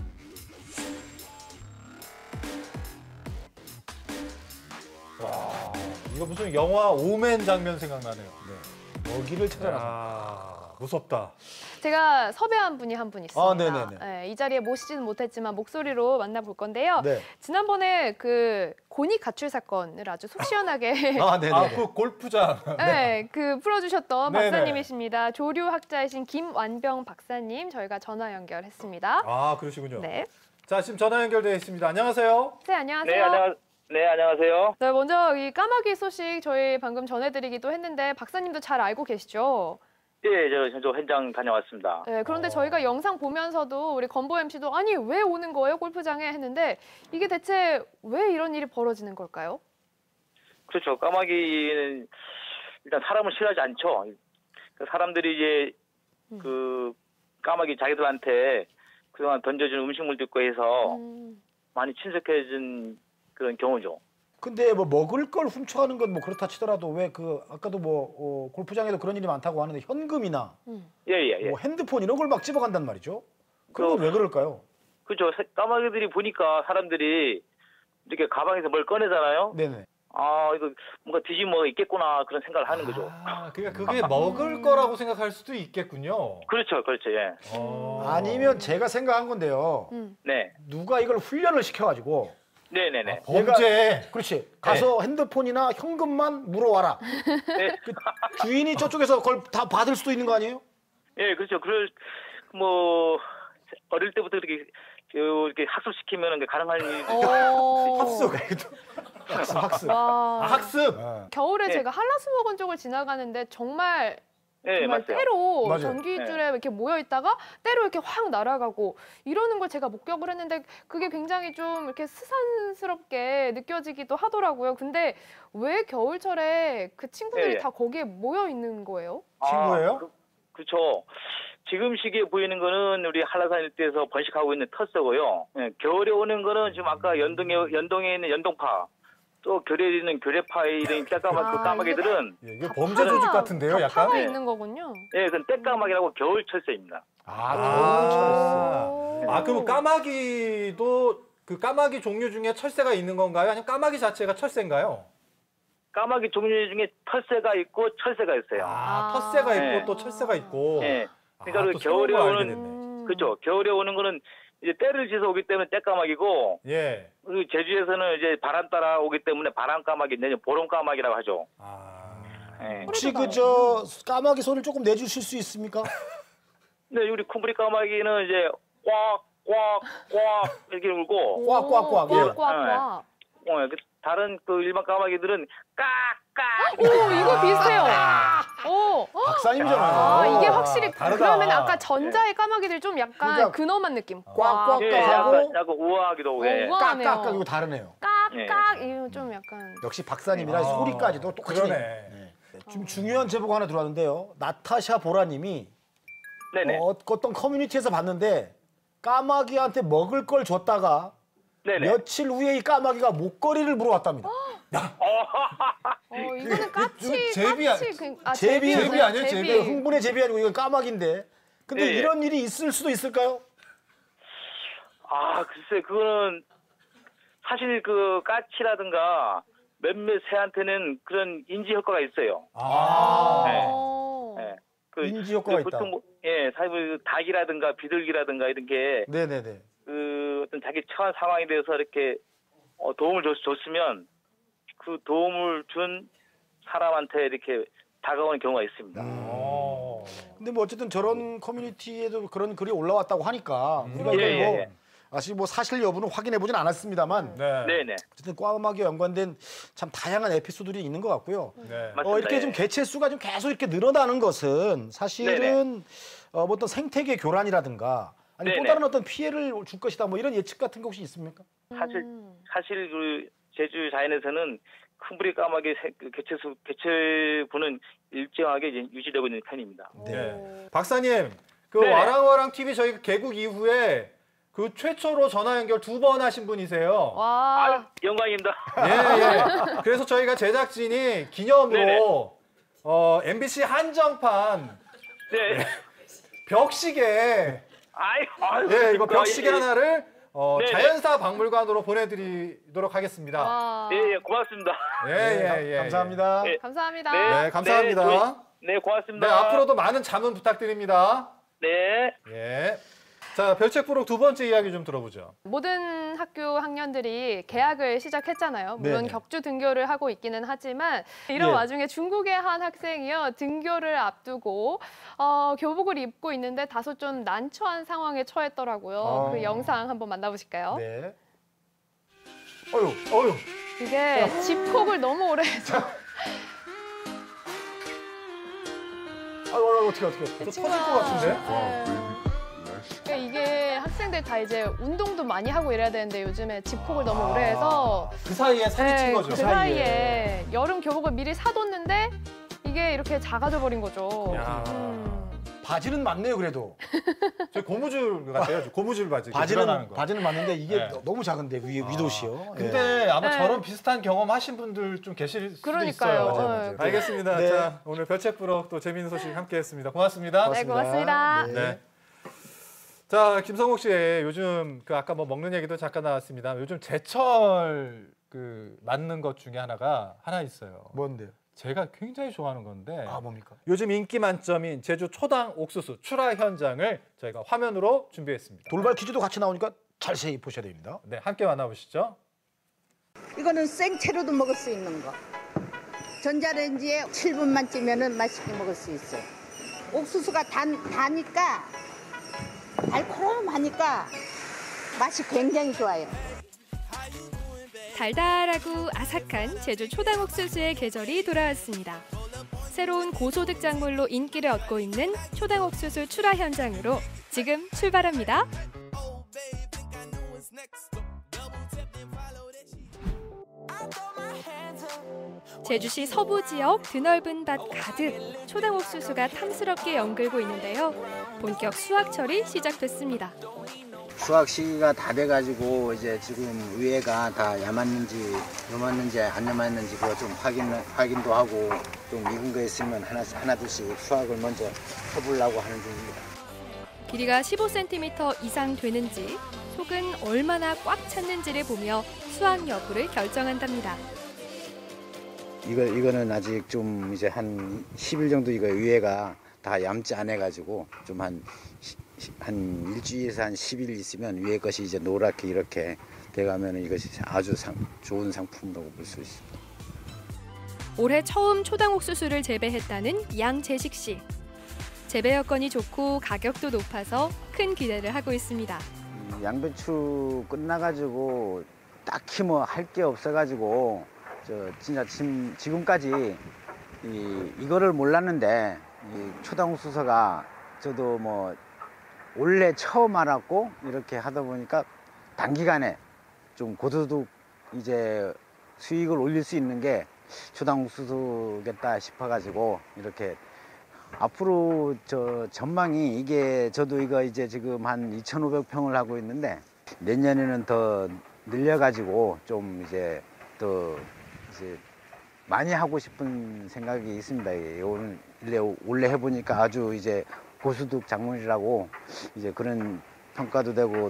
와, 이거 무슨 영화 오맨 장면 생각나네요. 먹이를 찾아라. 무섭다. 제가 섭외한 분이 한 분 있습니다. 네네네. 네, 이 자리에 모시지는 못했지만 목소리로 만나볼 건데요. 네. 지난번에 그 고니 가출 사건을 아주 속 시원하게 그 골프장. 네, 그 풀어주셨던 네네. 박사님이십니다. 조류학자이신 김완병 박사님 저희가 전화 연결했습니다. 그러시군요. 네. 자, 지금 전화 연결되어 있습니다. 안녕하세요. 네, 안녕하세요. 네, 안녕하세요. 네, 먼저 이 까마귀 소식 저희 방금 전해드리기도 했는데 박사님도 잘 알고 계시죠? 예, 저 현장 다녀왔습니다. 네, 그런데 저희가 영상 보면서도 우리 건보 MC도 아니 왜 오는 거예요 골프장에 했는데 이게 대체 왜 이런 일이 벌어지는 걸까요? 그렇죠. 까마귀는 일단 사람을 싫어하지 않죠. 사람들이 이제 그 까마귀 자기들한테 그동안 던져준 음식물도 있고 해서 많이 친숙해진 그런 경우죠. 근데 먹을 걸 훔쳐가는 건 그렇다 치더라도 왜 아까도 골프장에도 그런 일이 많다고 하는데 현금이나 예. 핸드폰 이런 걸 막 집어간단 말이죠. 그건 왜 그럴까요? 그렇죠. 까마귀들이 보니까 사람들이 이렇게 가방에서 뭘 꺼내잖아요. 네네. 아, 이거 뭔가 뒤집은 뭐가 있겠구나 그런 생각을 하는 거죠. 그러니까 그게 먹을 거라고 생각할 수도 있겠군요. 그렇죠, 그렇죠, 예. 아니면 제가 생각한 건데요. 네. 누가 이걸 훈련을 시켜가지고. 네네네. 범죄. 그렇지. 가서 핸드폰이나 현금만 물어와라. 네. 그 주인이 저쪽에서 그걸 다 받을 수도 있는 거 아니에요? 예, 그렇죠. 뭐 어릴 때부터 이렇게 학습시키면 가능한 일이 학습. 학습. 겨울에 제가 한라수목원 쪽을 지나가는데 정말 맞아요. 때로 맞아요. 전기줄에 이렇게 모여 있다가 때로 이렇게 확 날아가고 이러는 걸 제가 목격을 했는데 그게 굉장히 좀 이렇게 스산스럽게 느껴지기도 하더라고요. 근데 왜 겨울철에 그 친구들이 다 거기에 모여 있는 거예요? 친구예요? 그렇죠. 지금 시기에 보이는 거는 우리 한라산 일대에서 번식하고 있는 텃새고요. 겨울에 오는 거는 지금 아까 연동에 있는 연동파, 또 결에 있는 결의파에 이런 때까마귀 그 까마귀들은 이게 범죄 조직 같은데요, 약간? 파가 있는 거군요. 예, 그건 때까마귀라고 겨울 철새입니다. 겨울 철새. 그럼 까마귀도 그 까마귀 종류 중에 철새가 있는 건가요? 아니면 까마귀 자체가 철새인가요? 까마귀 종류 중에 텃새가 있고 철새가 있어요. 텃새가 있고 또 철새가 있고. 예. 그러니까 겨울에 오는 그렇죠. 겨울에 오는 거는 이제 때를 지서 오기 때문에 때까마귀고, 예. 그 제주에서는 이제 바람 따라 오기 때문에 바람까마귀 내지 보름까마귀라고 하죠. 예. 혹시 까마귀 소리를 조금 내주실 수 있습니까? 네, 우리 쿰브리 까마귀는 이제 꽉꽉꽉 이렇게 울고 꽉꽉꽉. 다른 그 일반 까마귀들은 깍깍. 오, 이거 비슷해요. 오. 박사님이잖아요. 이게 확실히 다르다. 그러면 아까 전자의 까마귀들이 좀 약간 근엄한 느낌. 꽉꽉 예, 하고 약간 우아하기도 하고. 예. 깍깍 이거 다르네요. 깍깍 이거 좀 약간. 역시 박사님이라 소리까지도 똑같이. 그러네. 좀 중요한 제보가 하나 들어왔는데요. 나타샤 보라님이 네네. 어떤 커뮤니티에서 봤는데 까마귀한테 먹을 걸 줬다가 네네. 며칠 후에 이 까마귀가 목걸이를 물어왔답니다. 이거는 까치. 제비야. 제비 아니에요? 제비. 흥분의 제비 아니고 이건 까마귀인데. 근데 예. 이런 일이 있을 수도 있을까요? 글쎄, 그거는 사실 그 까치라든가 몇몇 새한테는 그런 인지 효과가 있어요. 네. 그 인지 효과가 있다. 보통 사실 닭이라든가 비둘기라든가 이런 게 네네네. 그 어떤 자기 처한 상황에 대해서 이렇게 도움을 줬으면 그 도움을 준 사람한테 이렇게 다가오는 경우가 있습니다. 근데 뭐 어쨌든 저런 커뮤니티에도 그런 글이 올라왔다고 하니까 우리가 이걸 아직 뭐 사실 여부는 확인해 보진 않았습니다만 네네. 어쨌든 꽈마귀와 연관된 참 다양한 에피소드들이 있는 것 같고요. 맞습니다. 이렇게 좀 개체 수가 좀 계속 이렇게 늘어나는 것은 사실은 어떤 생태계 교란이라든가 아니 또 다른 어떤 피해를 줄 것이다 뭐 이런 예측 같은 게 혹시 있습니까? 사실 그 제주 자연에서는 쿰브리 까마귀 개체수는 일정하게 이제 유지되고 있는 편입니다. 네. 박사님, 그 와랑와랑 TV 저희가 개국 이후에 그 최초로 전화 연결 2번 하신 분이세요. 와. 영광입니다. 예. 그래서 저희가 제작진이 기념으로 MBC 한정판 벽시계 이거 벽시계 하나를 자연사 박물관으로 보내드리도록 하겠습니다. 예, 고맙습니다. 예. 감사합니다. 감사합니다. 네, 감사합니다. 네, 고맙습니다. 네, 앞으로도 많은 자문 부탁드립니다. 네. 예. 자, 별책부록 두 번째 이야기 좀 들어보죠. 모든 학교 학년들이 개학을 시작했잖아요. 물론 네네. 격주 등교를 하고 있기는 하지만 이런 와중에 중국의 한 학생이요. 등교를 앞두고 교복을 입고 있는데 다소 좀 난처한 상황에 처했더라고요. 그 영상 한번 만나보실까요? 네. 어휴. 이게 집콕을 너무 오래 해서 어떻게. 터질 것 같은데? 그러니까 이게 학생들 다 이제 운동도 많이 하고 이래야 되는데 요즘에 집콕을 너무 오래 해서 그 사이에 살이 찐 거죠. 그 사이에 여름 교복을 미리 사뒀는데 이게 이렇게 작아져 버린 거죠. 바지는 맞네요, 그래도. 저 고무줄 같아요. 고무줄 바지. 드러나는 거. 바지는 맞는데 이게 너무 작은데 위도시요. 근데 아마 저런 비슷한 경험 하신 분들 좀 계실 수도 그러니까요. 있어요. 맞아요. 알겠습니다. 네. 자, 오늘 별책부록 또 재미있는 소식 함께했습니다. 고맙습니다. 네, 고맙습니다. 네. 자, 김성욱 씨, 요즘 그 아까 뭐 먹는 얘기도 잠깐 나왔습니다. 요즘 제철 그 맞는 것 중에 하나 있어요. 뭔데요? 제가 굉장히 좋아하는 건데. 아, 뭡니까? 요즘 인기 만점인 제주 초당 옥수수 출하 현장을 저희가 화면으로 준비했습니다. 돌발 퀴즈도 같이 나오니까 자세히 보셔야 됩니다. 네, 함께 만나보시죠. 이거는 생채로도 먹을 수 있는 거. 전자레인지에 7분만 찌면은 맛있게 먹을 수 있어요. 옥수수가 다니까 달콤하니까 맛이 굉장히 좋아요. 달달하고 아삭한 제주 초당 옥수수의 계절이 돌아왔습니다. 새로운 고소득 작물로 인기를 얻고 있는 초당 옥수수 출하 현장으로 지금 출발합니다. 제주시 서부 지역 드넓은 밭 가득 초당 옥수수가 탐스럽게 연글고 있는데요. 본격 수확철이 시작됐습니다. 수확 시기가 다 돼가지고 이제 지금 위에가 다 야맞는지 요맞는지 안 야맞는지 그거 좀 확인도 하고 좀 익은 거 있으면 하나둘씩 수확을 먼저 해보려고 하는 중입니다. 길이가 15cm 이상 되는지 속은 얼마나 꽉 찼는지를 보며 수확 여부를 결정한답니다. 이거는 아직 좀 이제 한 10일 정도 이거 위에가 다 얌지 안 해가지고 좀 한 일주일에서 한 10일 있으면 위에 것이 이제 노랗게 이렇게 돼가면 이것이 아주 좋은 상품이라고 볼 수 있습니다. 올해 처음 초당 옥수수를 재배했다는 양재식 씨. 재배 여건이 좋고 가격도 높아서 큰 기대를 하고 있습니다. 양배추 끝나가지고 딱히 뭐 할 게 없어가지고 진짜 지금까지 이거를 몰랐는데 이 초당 옥수수가 저도 뭐 올해 처음 알았고 이렇게 하다 보니까 단기간에 좀 고소득 이제 수익을 올릴 수 있는 게 초당 옥수수겠다 싶어가지고 이렇게 앞으로 전망이 이게 저도 이거 이제 지금 한 2,500평을 하고 있는데 내년에는 더 늘려가지고 좀 이제 더 이제 많이 하고 싶은 생각이 있습니다. 원래 해보니까 아주 이제 고소득 작물이라고 이제 그런 평가도 되고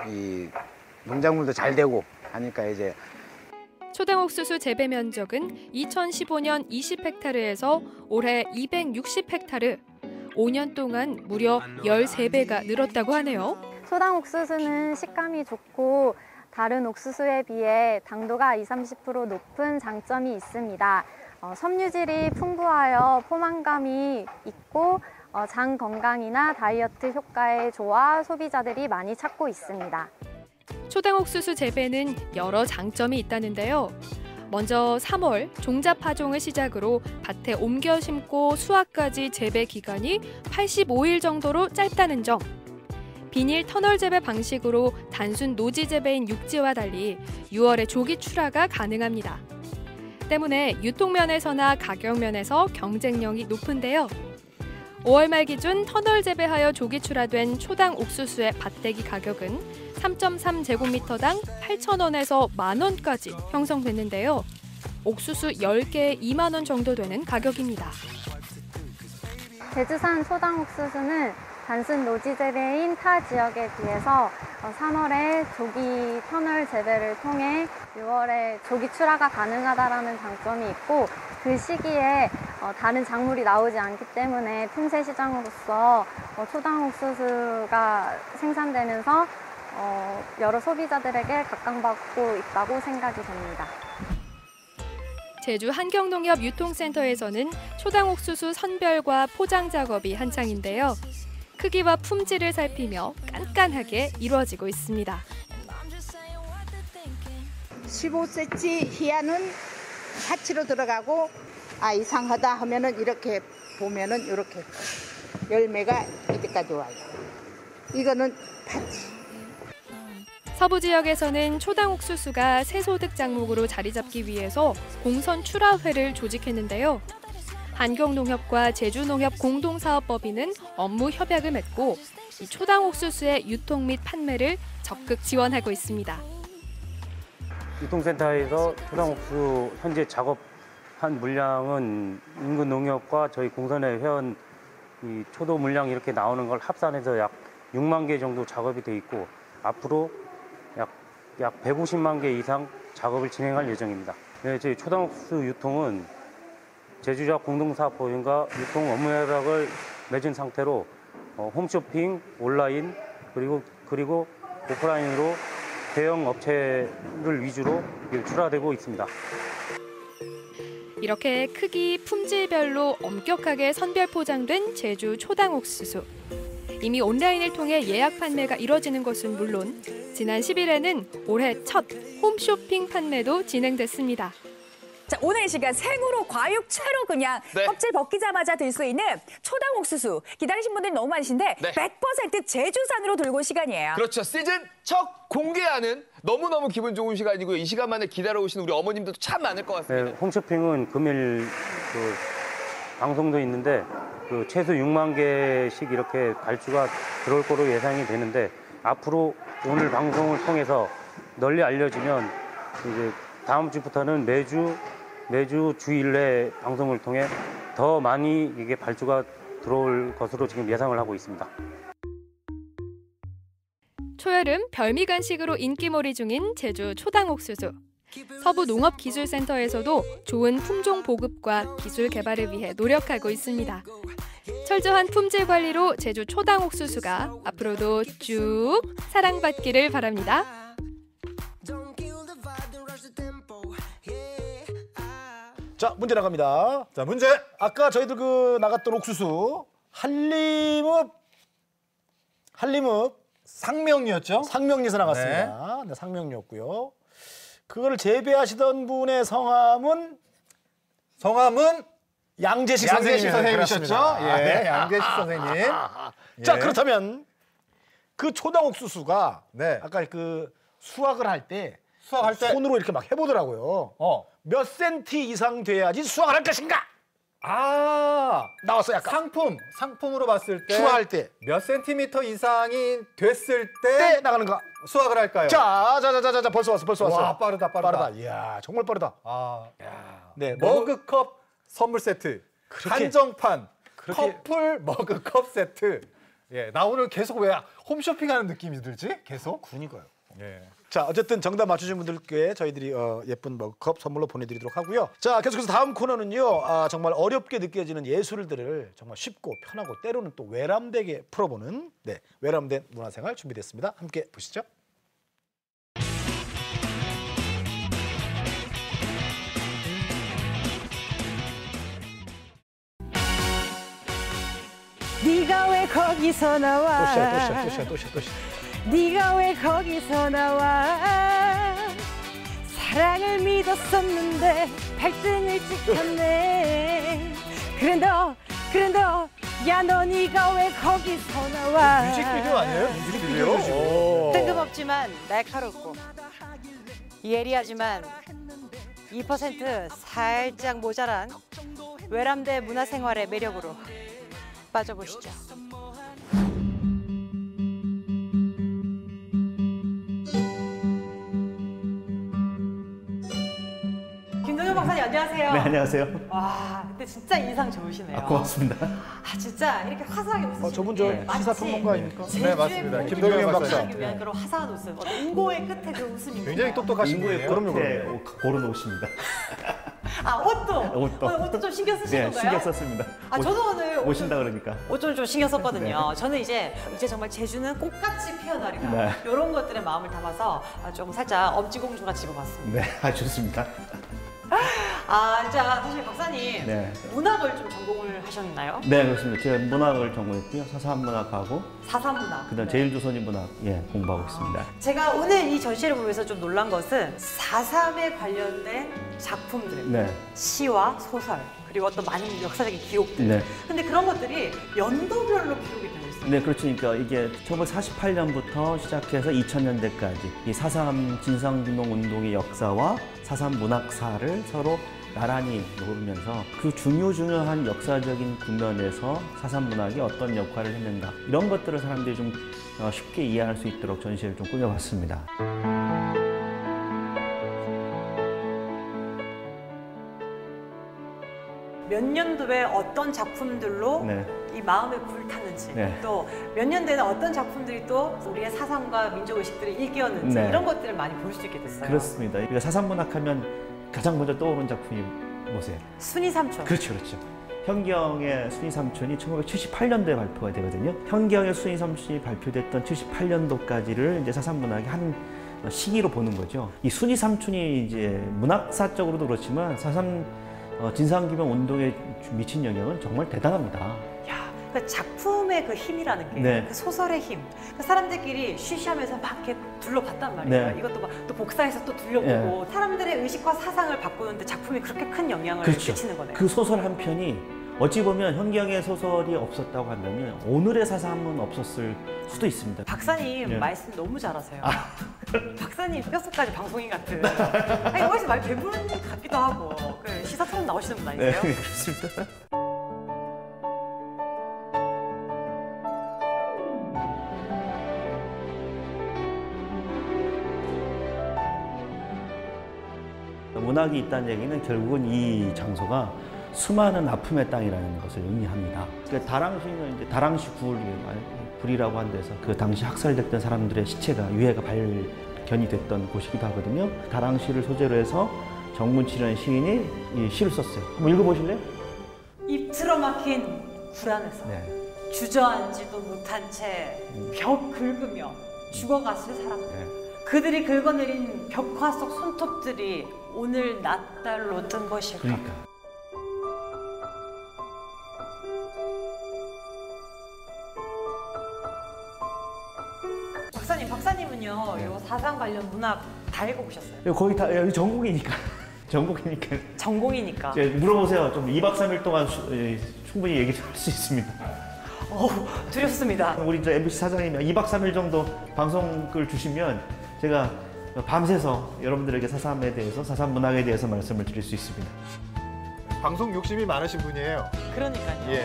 농작물도 잘 되고 하니까 이제 초당 옥수수 재배 면적은 2015년 20헥타르에서 올해 260헥타르, 5년 동안 무려 13배가 늘었다고 하네요. 초당 옥수수는 식감이 좋고 다른 옥수수에 비해 당도가 20-30% 높은 장점이 있습니다. 섬유질이 풍부하여 포만감이 있고 장 건강이나 다이어트 효과에 좋아 소비자들이 많이 찾고 있습니다. 초당 옥수수 재배는 여러 장점이 있다는데요. 먼저 3월 종자 파종을 시작으로 밭에 옮겨 심고 수확까지 재배 기간이 85일 정도로 짧다는 점. 비닐 터널 재배 방식으로 단순 노지 재배인 육지와 달리 6월에 조기 출하가 가능합니다. 때문에 유통면에서나 가격면에서 경쟁력이 높은데요. 5월 말 기준 터널 재배하여 조기 출하된 초당 옥수수의 밭대기 가격은 3.3제곱미터당 8,000원에서 10,000원까지 형성됐는데요. 옥수수 10개에 2만 원 정도 되는 가격입니다. 제주산 초당 옥수수는 단순 노지 재배인 타 지역에 비해서 3월에 조기 터널 재배를 통해 6월에 조기 출하가 가능하다는 장점이 있고 그 시기에 다른 작물이 나오지 않기 때문에 틈새 시장으로서 초당 옥수수가 생산되면서 여러 소비자들에게 각광받고 있다고 생각이 됩니다. 제주 한경농협 유통센터에서는 초당 옥수수 선별과 포장 작업이 한창인데요. 크기와 품질을 살피며 깐깐하게 이루어지고 있습니다. 15cm 희야는 파치로 들어가고 이상하다 하면은 이렇게 보면은 이렇게 열매가 이때까지 와요. 이거는 파치. 서부 지역에서는 초당 옥수수가 새소득 작물로 자리 잡기 위해서 공선 출하회를 조직했는데요. 한경농협과 제주농협 공동사업법인은 업무 협약을 맺고 이 초당 옥수수의 유통 및 판매를 적극 지원하고 있습니다. 유통센터에서 초당 옥수수 현재 작업한 물량은 인근 농협과 저희 공선의 회원 이 초도 물량 이렇게 나오는 걸 합산해서 약 6만 개 정도 작업이 돼 있고 앞으로 약 150만 개 이상 작업을 진행할 예정입니다. 네, 저희 초당옥수수 유통은 제주지와 공동사업법인과 유통 업무 협약을 맺은 상태로 홈쇼핑, 온라인 그리고 오프라인으로 대형 업체를 위주로 출하되고 있습니다. 이렇게 크기, 품질별로 엄격하게 선별 포장된 제주 초당옥수수. 이미 온라인을 통해 예약 판매가 이뤄지는 것은 물론 지난 10일에는 올해 첫 홈쇼핑 판매도 진행됐습니다. 자, 오늘 이 시간 생으로 과육채로 그냥 껍질 벗기자마자 들 수 있는 초당옥수수 기다리신 분들이 너무 많으신데 100% 제주산으로 들고 올 시간이에요. 그렇죠. 시즌 첫 공개하는 너무너무 기분 좋은 시간이고요. 이 시간만에 기다려오시는 우리 어머님들도 참 많을 것 같습니다. 네, 홈쇼핑은 금일 방송도 있는데 최소 6만 개씩 이렇게 발주가 들어올 거로 예상이 되는데 앞으로 오늘 방송을 통해서 널리 알려지면 이제 다음 주부터는 매주 주일 내 방송을 통해 더 많이 이게 발주가 들어올 것으로 지금 예상을 하고 있습니다. 초여름 별미 간식으로 인기몰이 중인 제주 초당옥수수. 서부농업기술센터에서도 좋은 품종 보급과 기술 개발을 위해 노력하고 있습니다. 철저한 품질 관리로 제주 초당옥수수가 앞으로도 쭉 사랑받기를 바랍니다. 자, 문제 나갑니다. 자, 문제. 아까 저희들 나갔던 옥수수 한림읍 상명리였죠? 상명리에서 나갔습니다. 네, 상명리였고요. 그거를 재배하시던 분의 성함은 양재식 선생님이셨죠? 예, 양재식 선생님. 자, 그렇다면 그 초당옥수수가 아까 수확을 할 때 손으로 이렇게 막 해보더라고요. 몇 센티 이상 돼야지 수확을 할 것인가? 나왔어 약간. 상품으로 봤을 때 수확할 때 몇 센티미터 이상이 됐을 때 나가는가? 수확을 할까요? 자, 벌써 왔어. 와, 빠르다. 이야, 정말 빠르다. 네, 머그컵 선물 세트, 한정판, 커플 머그컵 세트. 예, 나 오늘 계속 왜 홈쇼핑하는 느낌이 들지? 계속? 그니까요. 예. 자, 어쨌든 정답 맞추신 분들께 저희들이 예쁜 머그컵 선물로 보내드리도록 하고요. 자, 계속해서 다음 코너는요. 정말 어렵게 느껴지는 예술들을 정말 쉽고 편하고 때로는 또 외람되게 풀어보는 외람된 문화생활 준비됐습니다. 함께 보시죠. 네가 왜 거기서 나와? 또시야. 네가 왜 거기서 나와? 사랑을 믿었었는데 발등을 찍혔네. 그래 너, 야 너 네가 왜 거기서 나와? 뮤직비디오 아니에요? 뮤직비디오? 뜬금없지만 날카롭고 예리하지만 2% 살짝 모자란 외람돼 문화생활의 매력으로 빠져보시죠. 김동현 박사님 안녕하세요. 네, 안녕하세요. 와, 근데 진짜 인상 좋으시네요. 고맙습니다. 진짜 이렇게 화사하게 웃으시는 저분 시사평론가 아닙니까? 네, 맞습니다. 김동현 박사. 위한 그런 화사한 웃음. 인고의 끝에 그 웃음이 굉장히 똑똑하신 분이에요. 그럼요. 고른 옷입니다. 옷도 좀 신경 쓰신 건가요? 네, 신경 썼습니다. 저도 오늘 오신다 그러니까. 옷을 좀 신경 썼거든요. 저는 이제 정말 제주는 꽃같이 피어나리라 이런 것들에 마음을 담아서 조금 살짝 엄지공주같이 입어봤습니다. 네, 좋습니다. 자, 사실 박사님 문학을 좀 전공을 하셨나요? 네, 그렇습니다. 제가 문학을 전공했고요. 사삼문학하고 사삼문학. 그다음 제일조선인 문학 공부하고 있습니다. 제가 오늘 이 전시를 보면서 좀 놀란 것은 4.3에 관련된 작품들, 시와 소설, 그리고 어떤 많은 역사적인 기록들. 근데 그런 것들이 연도별로 기록이 되어 있어요. 네, 그렇죠. 이게 1948년부터 시작해서 2000년대까지 이 4.3 진상규명운동의 역사와 4.3 문학사를 서로 나란히 모르면서 그 중요한 역사적인 국면에서 4.3 문학이 어떤 역할을 했는가 이런 것들을 사람들이 좀 쉽게 이해할 수 있도록 전시를 좀 꾸며봤습니다. 몇 년도에 어떤 작품들로 네. 이 마음에 불탔는지 네. 또 몇 년도에는 어떤 작품들이 또 우리의 사상과 민족의식들을 일깨웠는지 네. 이런 것들을 많이 볼 수 있게 됐어요. 그렇습니다. 우리가 사상문학하면 가장 먼저 떠오르는 작품이 뭐세요? 순이삼촌. 그렇죠, 그렇죠. 현경의 순이삼촌이 1978년도에 발표가 되거든요. 현경의 순이삼촌이 발표됐던 78년도까지를 이제 사상문학의 한 시기로 보는 거죠. 이 순이삼촌이 이제 문학사적으로도 그렇지만 4.3 진상규명 운동에 미친 영향은 정말 대단합니다. 그 작품의 그 힘이라는 게, 네. 그 소설의 힘. 그 사람들끼리 쉬쉬하면서 막 이렇게 둘러봤단 말이에요. 네. 이것도 막 또 복사해서 또 둘러보고 사람들의 의식과 사상을 바꾸는데 작품이 그렇게 큰 영향을 그렇죠. 미치는 거네요. 그 소설 한 편이 어찌 보면 현경의 소설이 없었다고 한다면 오늘의 사상은 없었을 수도 있습니다. 박사님 네. 말씀 너무 잘하세요. 박사님 뼛속까지 방송인 같은. 아니 거기서 말 배부른 것 같기도 하고. 그 시사토론 나오시는 분 아니세요? 네, 그렇습니다. 문학이 있다는 얘기는 결국은 이 장소가 수많은 아픔의 땅이라는 것을 의미합니다. 그 다랑시는 이제 다랑시 굴이라고 하는 데서 그 당시 학살됐던 사람들의 시체가 유해가 발견이 됐던 곳이기도 하거든요. 다랑시를 소재로 해서 정문치라는 시인이 이 시를 썼어요. 한번 읽어보실래요? 입 틀어막힌 굴 안에서 주저앉지도 못한 채 벽 긁으며 죽어갔을 사람들. 그들이 긁어내린 벽화 속 손톱들이 오늘 낫달로 뜬 것일까? 그러니까. 박사님은요, 이 사상 관련 문학 다 읽어보셨어요? 거의 다 여기 전공이니까. 전공이니까. 전공이니까. 물어보세요. 좀 2박 3일 동안 충분히 얘기를 할 수 있습니다. 두렵습니다. 우리 저 MBC 사장님이 2박 3일 정도 방송을 주시면 제가 밤새서 여러분들에게 사삼에 대해서, 사삼 문학에 대해서 말씀을 드릴 수 있습니다. 방송 욕심이 많으신 분이에요. 그러니까요. 예.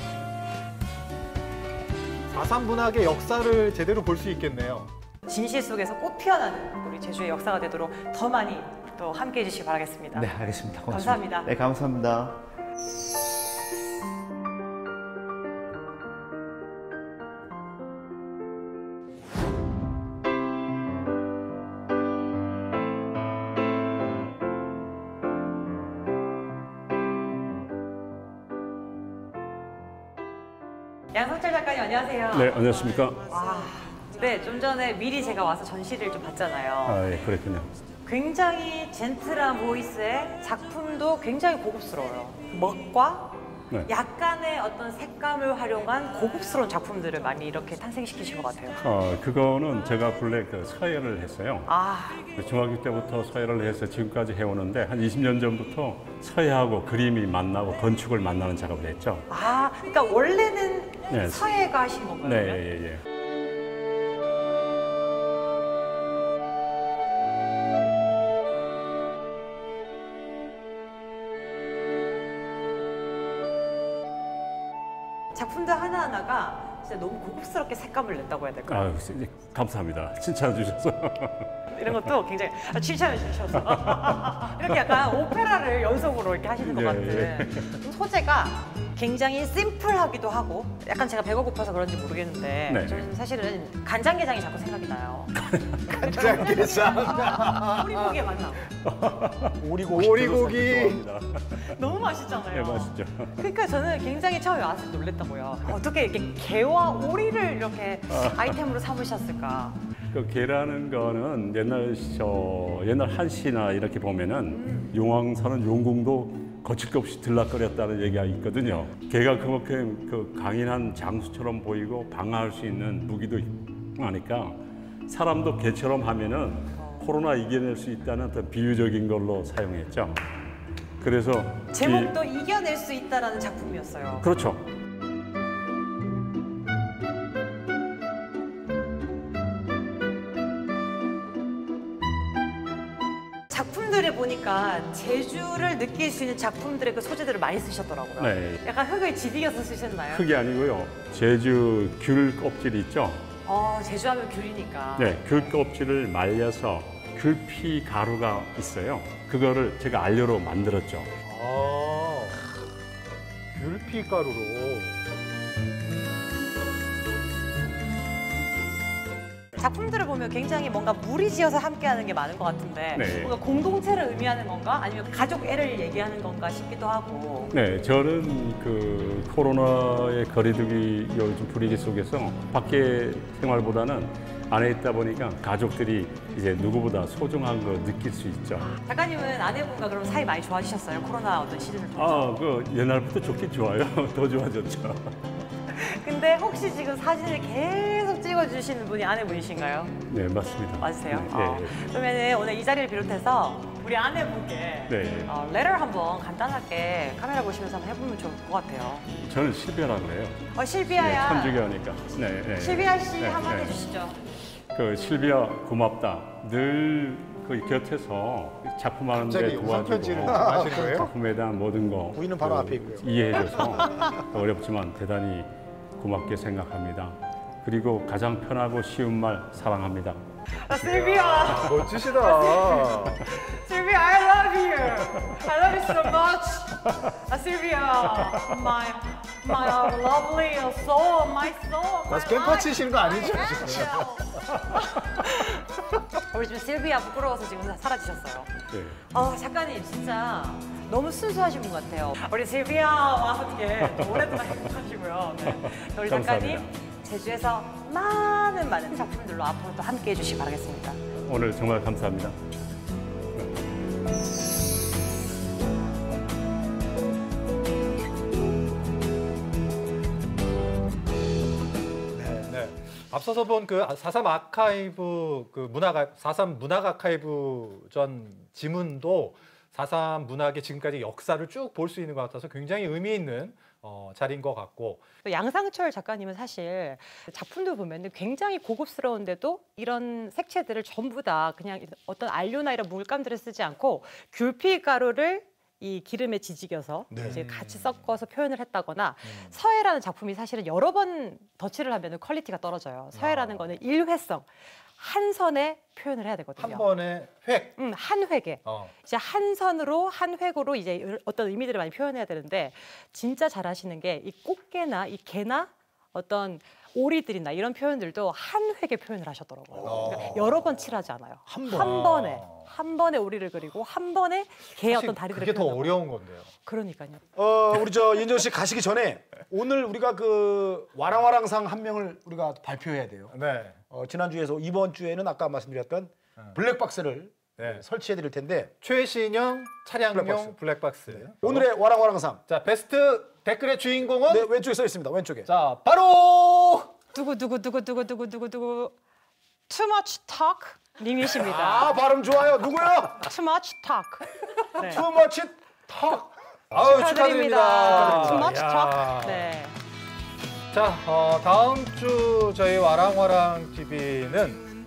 4.3 문학의 역사를 제대로 볼 수 있겠네요. 진실 속에서 꽃 피어나는 우리 제주의 역사가 되도록 더 많이 또 함께해 주시기 바라겠습니다. 네, 알겠습니다. 고맙습니다. 감사합니다. 네, 감사합니다. 양성철 작가님 안녕하세요. 네, 안녕하십니까. 네, 좀 전에 미리 제가 와서 전시를 좀 봤잖아요. 예, 그렇군요. 굉장히 젠틀한 보이스의 작품도 굉장히 고급스러워요. 멋과 약간의 어떤 색감을 활용한 고급스러운 작품들을 많이 이렇게 탄생시키신 것 같아요. 그거는 제가 본래 서예를 했어요. 중학교 때부터 서예를 해서 지금까지 해오는데 한 20년 전부터 서예하고 그림이 만나고 건축을 만나는 작업을 했죠. 그러니까 원래는 서예가 하신 건가요? 네, 예. 작품들 하나하나가 진짜 너무 고급스럽게 색감을 냈다고 해야 될까요? 감사합니다. 칭찬해 주셔서. 이런 것도 굉장히 칭찬해 주셔서 이렇게 약간 오페라를 연속으로 이렇게 하시는 것 같은 소재가 굉장히 심플하기도 하고 약간 제가 배가 고파서 그런지 모르겠는데 저는 사실은 간장게장이 자꾸 생각이 나요. 간장게장. 오리고기에 맞나? 오리고기. 너무 맛있잖아요. 네, 맛있죠. 그러니까 저는 굉장히 처음에 왔을 때 놀랬다고요. 어떻게 이렇게 게와 오리를 이렇게 아이템으로 삼으셨을까? 그 게라는 거는 옛날 한시나 이렇게 보면은 용왕사는 용궁도 거칠 것 없이 들락거렸다는 얘기가 있거든요. 게가 그만큼 그 강인한 장수처럼 보이고 방어할 수 있는 무기도 하니까 사람도 게처럼 하면은 코로나 이겨낼 수 있다는 어떤 비유적인 걸로 사용했죠. 그래서 제목도 이겨낼 수 있다라는 작품이었어요. 그렇죠. 작품들에 보니까 제주를 느낄 수 있는 작품들의 그 소재들을 많이 쓰셨더라고요. 네. 약간 흙을 지디겨서 쓰셨나요? 흙이 아니고요. 제주 귤 껍질 있죠? 제주하면 귤이니까. 네, 귤 껍질을 말려서 귤피 가루가 있어요. 그거를 제가 안료로 만들었죠. 귤피가루로. 작품들을 보면 굉장히 뭔가 무리지어서 함께하는 게 많은 것 같은데 네. 뭔가 공동체를 의미하는 건가? 아니면 가족 애를 얘기하는 건가 싶기도 하고. 네, 저는 그 코로나의 거리두기 요즘 분위기 속에서 밖에 생활보다는 안에 있다 보니까 가족들이 이제 누구보다 소중한 거 느낄 수 있죠. 작가님은 아내분과 그럼 사이 많이 좋아지셨어요? 코로나 어떤 시즌을 통해서? 그 옛날부터 좋긴 좋아요. 더 좋아졌죠. 근데 혹시 지금 사진을 계속 찍어주시는 분이 아내분이신가요? 네, 맞습니다. 맞으세요? 네, 그러면 오늘 이 자리를 비롯해서 우리 아내분께 레터 한번 간단하게 카메라 보시면서 한번 해보면 좋을 것 같아요. 저는 실비아라고 그래요. 실비아야. 천주교니까. 네. 실비아 씨 한번 해주시죠. 그 실비아 고맙다. 늘 그 곁에서 작품하는데 도와주고 작품에 대한 모든 거 부인은 바로 앞에 있고요. 이해해줘서 어렵지만 대단히 고맙게 생각합니다. 그리고 가장 편하고 쉬운 말 사랑합니다. 실비아. 멋지시다. 실비아, I love you. I love you so much. 실비아, my lovely soul, my soul. 나 깽판 치시는 거 아니죠? 우리 지금 실비아 부끄러워서 지금 사라지셨어요. 네. 작가님 진짜 너무 순수하신 분 같아요. 우리 실비아와 함께 오랫동안 행복하시고요. 네. 우리 작가님 제주에서 많은 작품들로 앞으로 또 함께 해주시기 바라겠습니다. 오늘 정말 감사합니다. 앞서서 본 그 4.3 아카이브 그 4.3 문학 아카이브 전 지문도 4.3 문학의 지금까지 역사를 쭉 볼 수 있는 것 같아서 굉장히 의미 있는 자리인 것 같고. 양상철 작가님은 사실 작품도 보면 굉장히 고급스러운데도 이런 색채들을 전부 다 그냥 어떤 안료나 이런 물감들을 쓰지 않고 귤피 가루를 이 기름에 지지겨서 이제 같이 섞어서 표현을 했다거나 서해라는 작품이 사실은 여러 번 덧칠을 하면 퀄리티가 떨어져요. 서해라는 거는 일회성. 한 선에 표현을 해야 되거든요. 한 번에 획. 한 획에. 이제 한 선으로 한 획으로 이제 어떤 의미들을 많이 표현해야 되는데 진짜 잘하시는 게 이 꽃게나 이 게나 어떤 오리들이나 이런 표현들도 한 획에 표현을 하셨더라고요. 그러니까 여러 번 칠하지 않아요. 한 번에 오리를 그리고 한 번에 개의 어떤 다리들을 그게 더 어려운 건데요. 그러니까요. 우리 윤정 씨 가시기 전에 오늘 우리가 그 와랑와랑상 한 명을 우리가 발표해야 돼요. 네. 지난주에서 이번 주에는 아까 말씀드렸던 블랙박스를 설치해 드릴 텐데 최신형 차량용 블랙박스. 오늘의 와랑와랑상. 자, 베스트 댓글의 주인공은 왼쪽에 써 있습니다. 왼쪽에. 자, 바로 두구두구두구두구두구두구 Too much talk 님이십니다. 발음 좋아요. 누구요? Too much talk. 네. Too much talk. 축하드립니다. Too much talk. 네. 자, 다음 주 저희 와랑와랑 TV는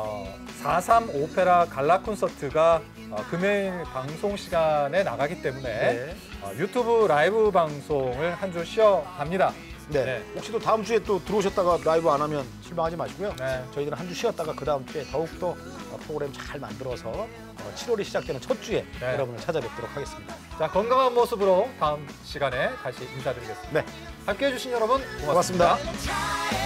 4.3 오페라 갈라 콘서트가 금요일 방송 시간에 나가기 때문에 유튜브 라이브 방송을 한 주 쉬어갑니다. 네. 혹시 또 다음 주에 또 들어오셨다가 라이브 안 하면 실망하지 마시고요. 저희들은 한 주 쉬었다가 그 다음 주에 더욱더 프로그램 잘 만들어서 7월이 시작되는 첫 주에 여러분을 찾아뵙도록 하겠습니다. 자, 건강한 모습으로 다음 시간에 다시 인사드리겠습니다. 함께해 주신 여러분 고맙습니다.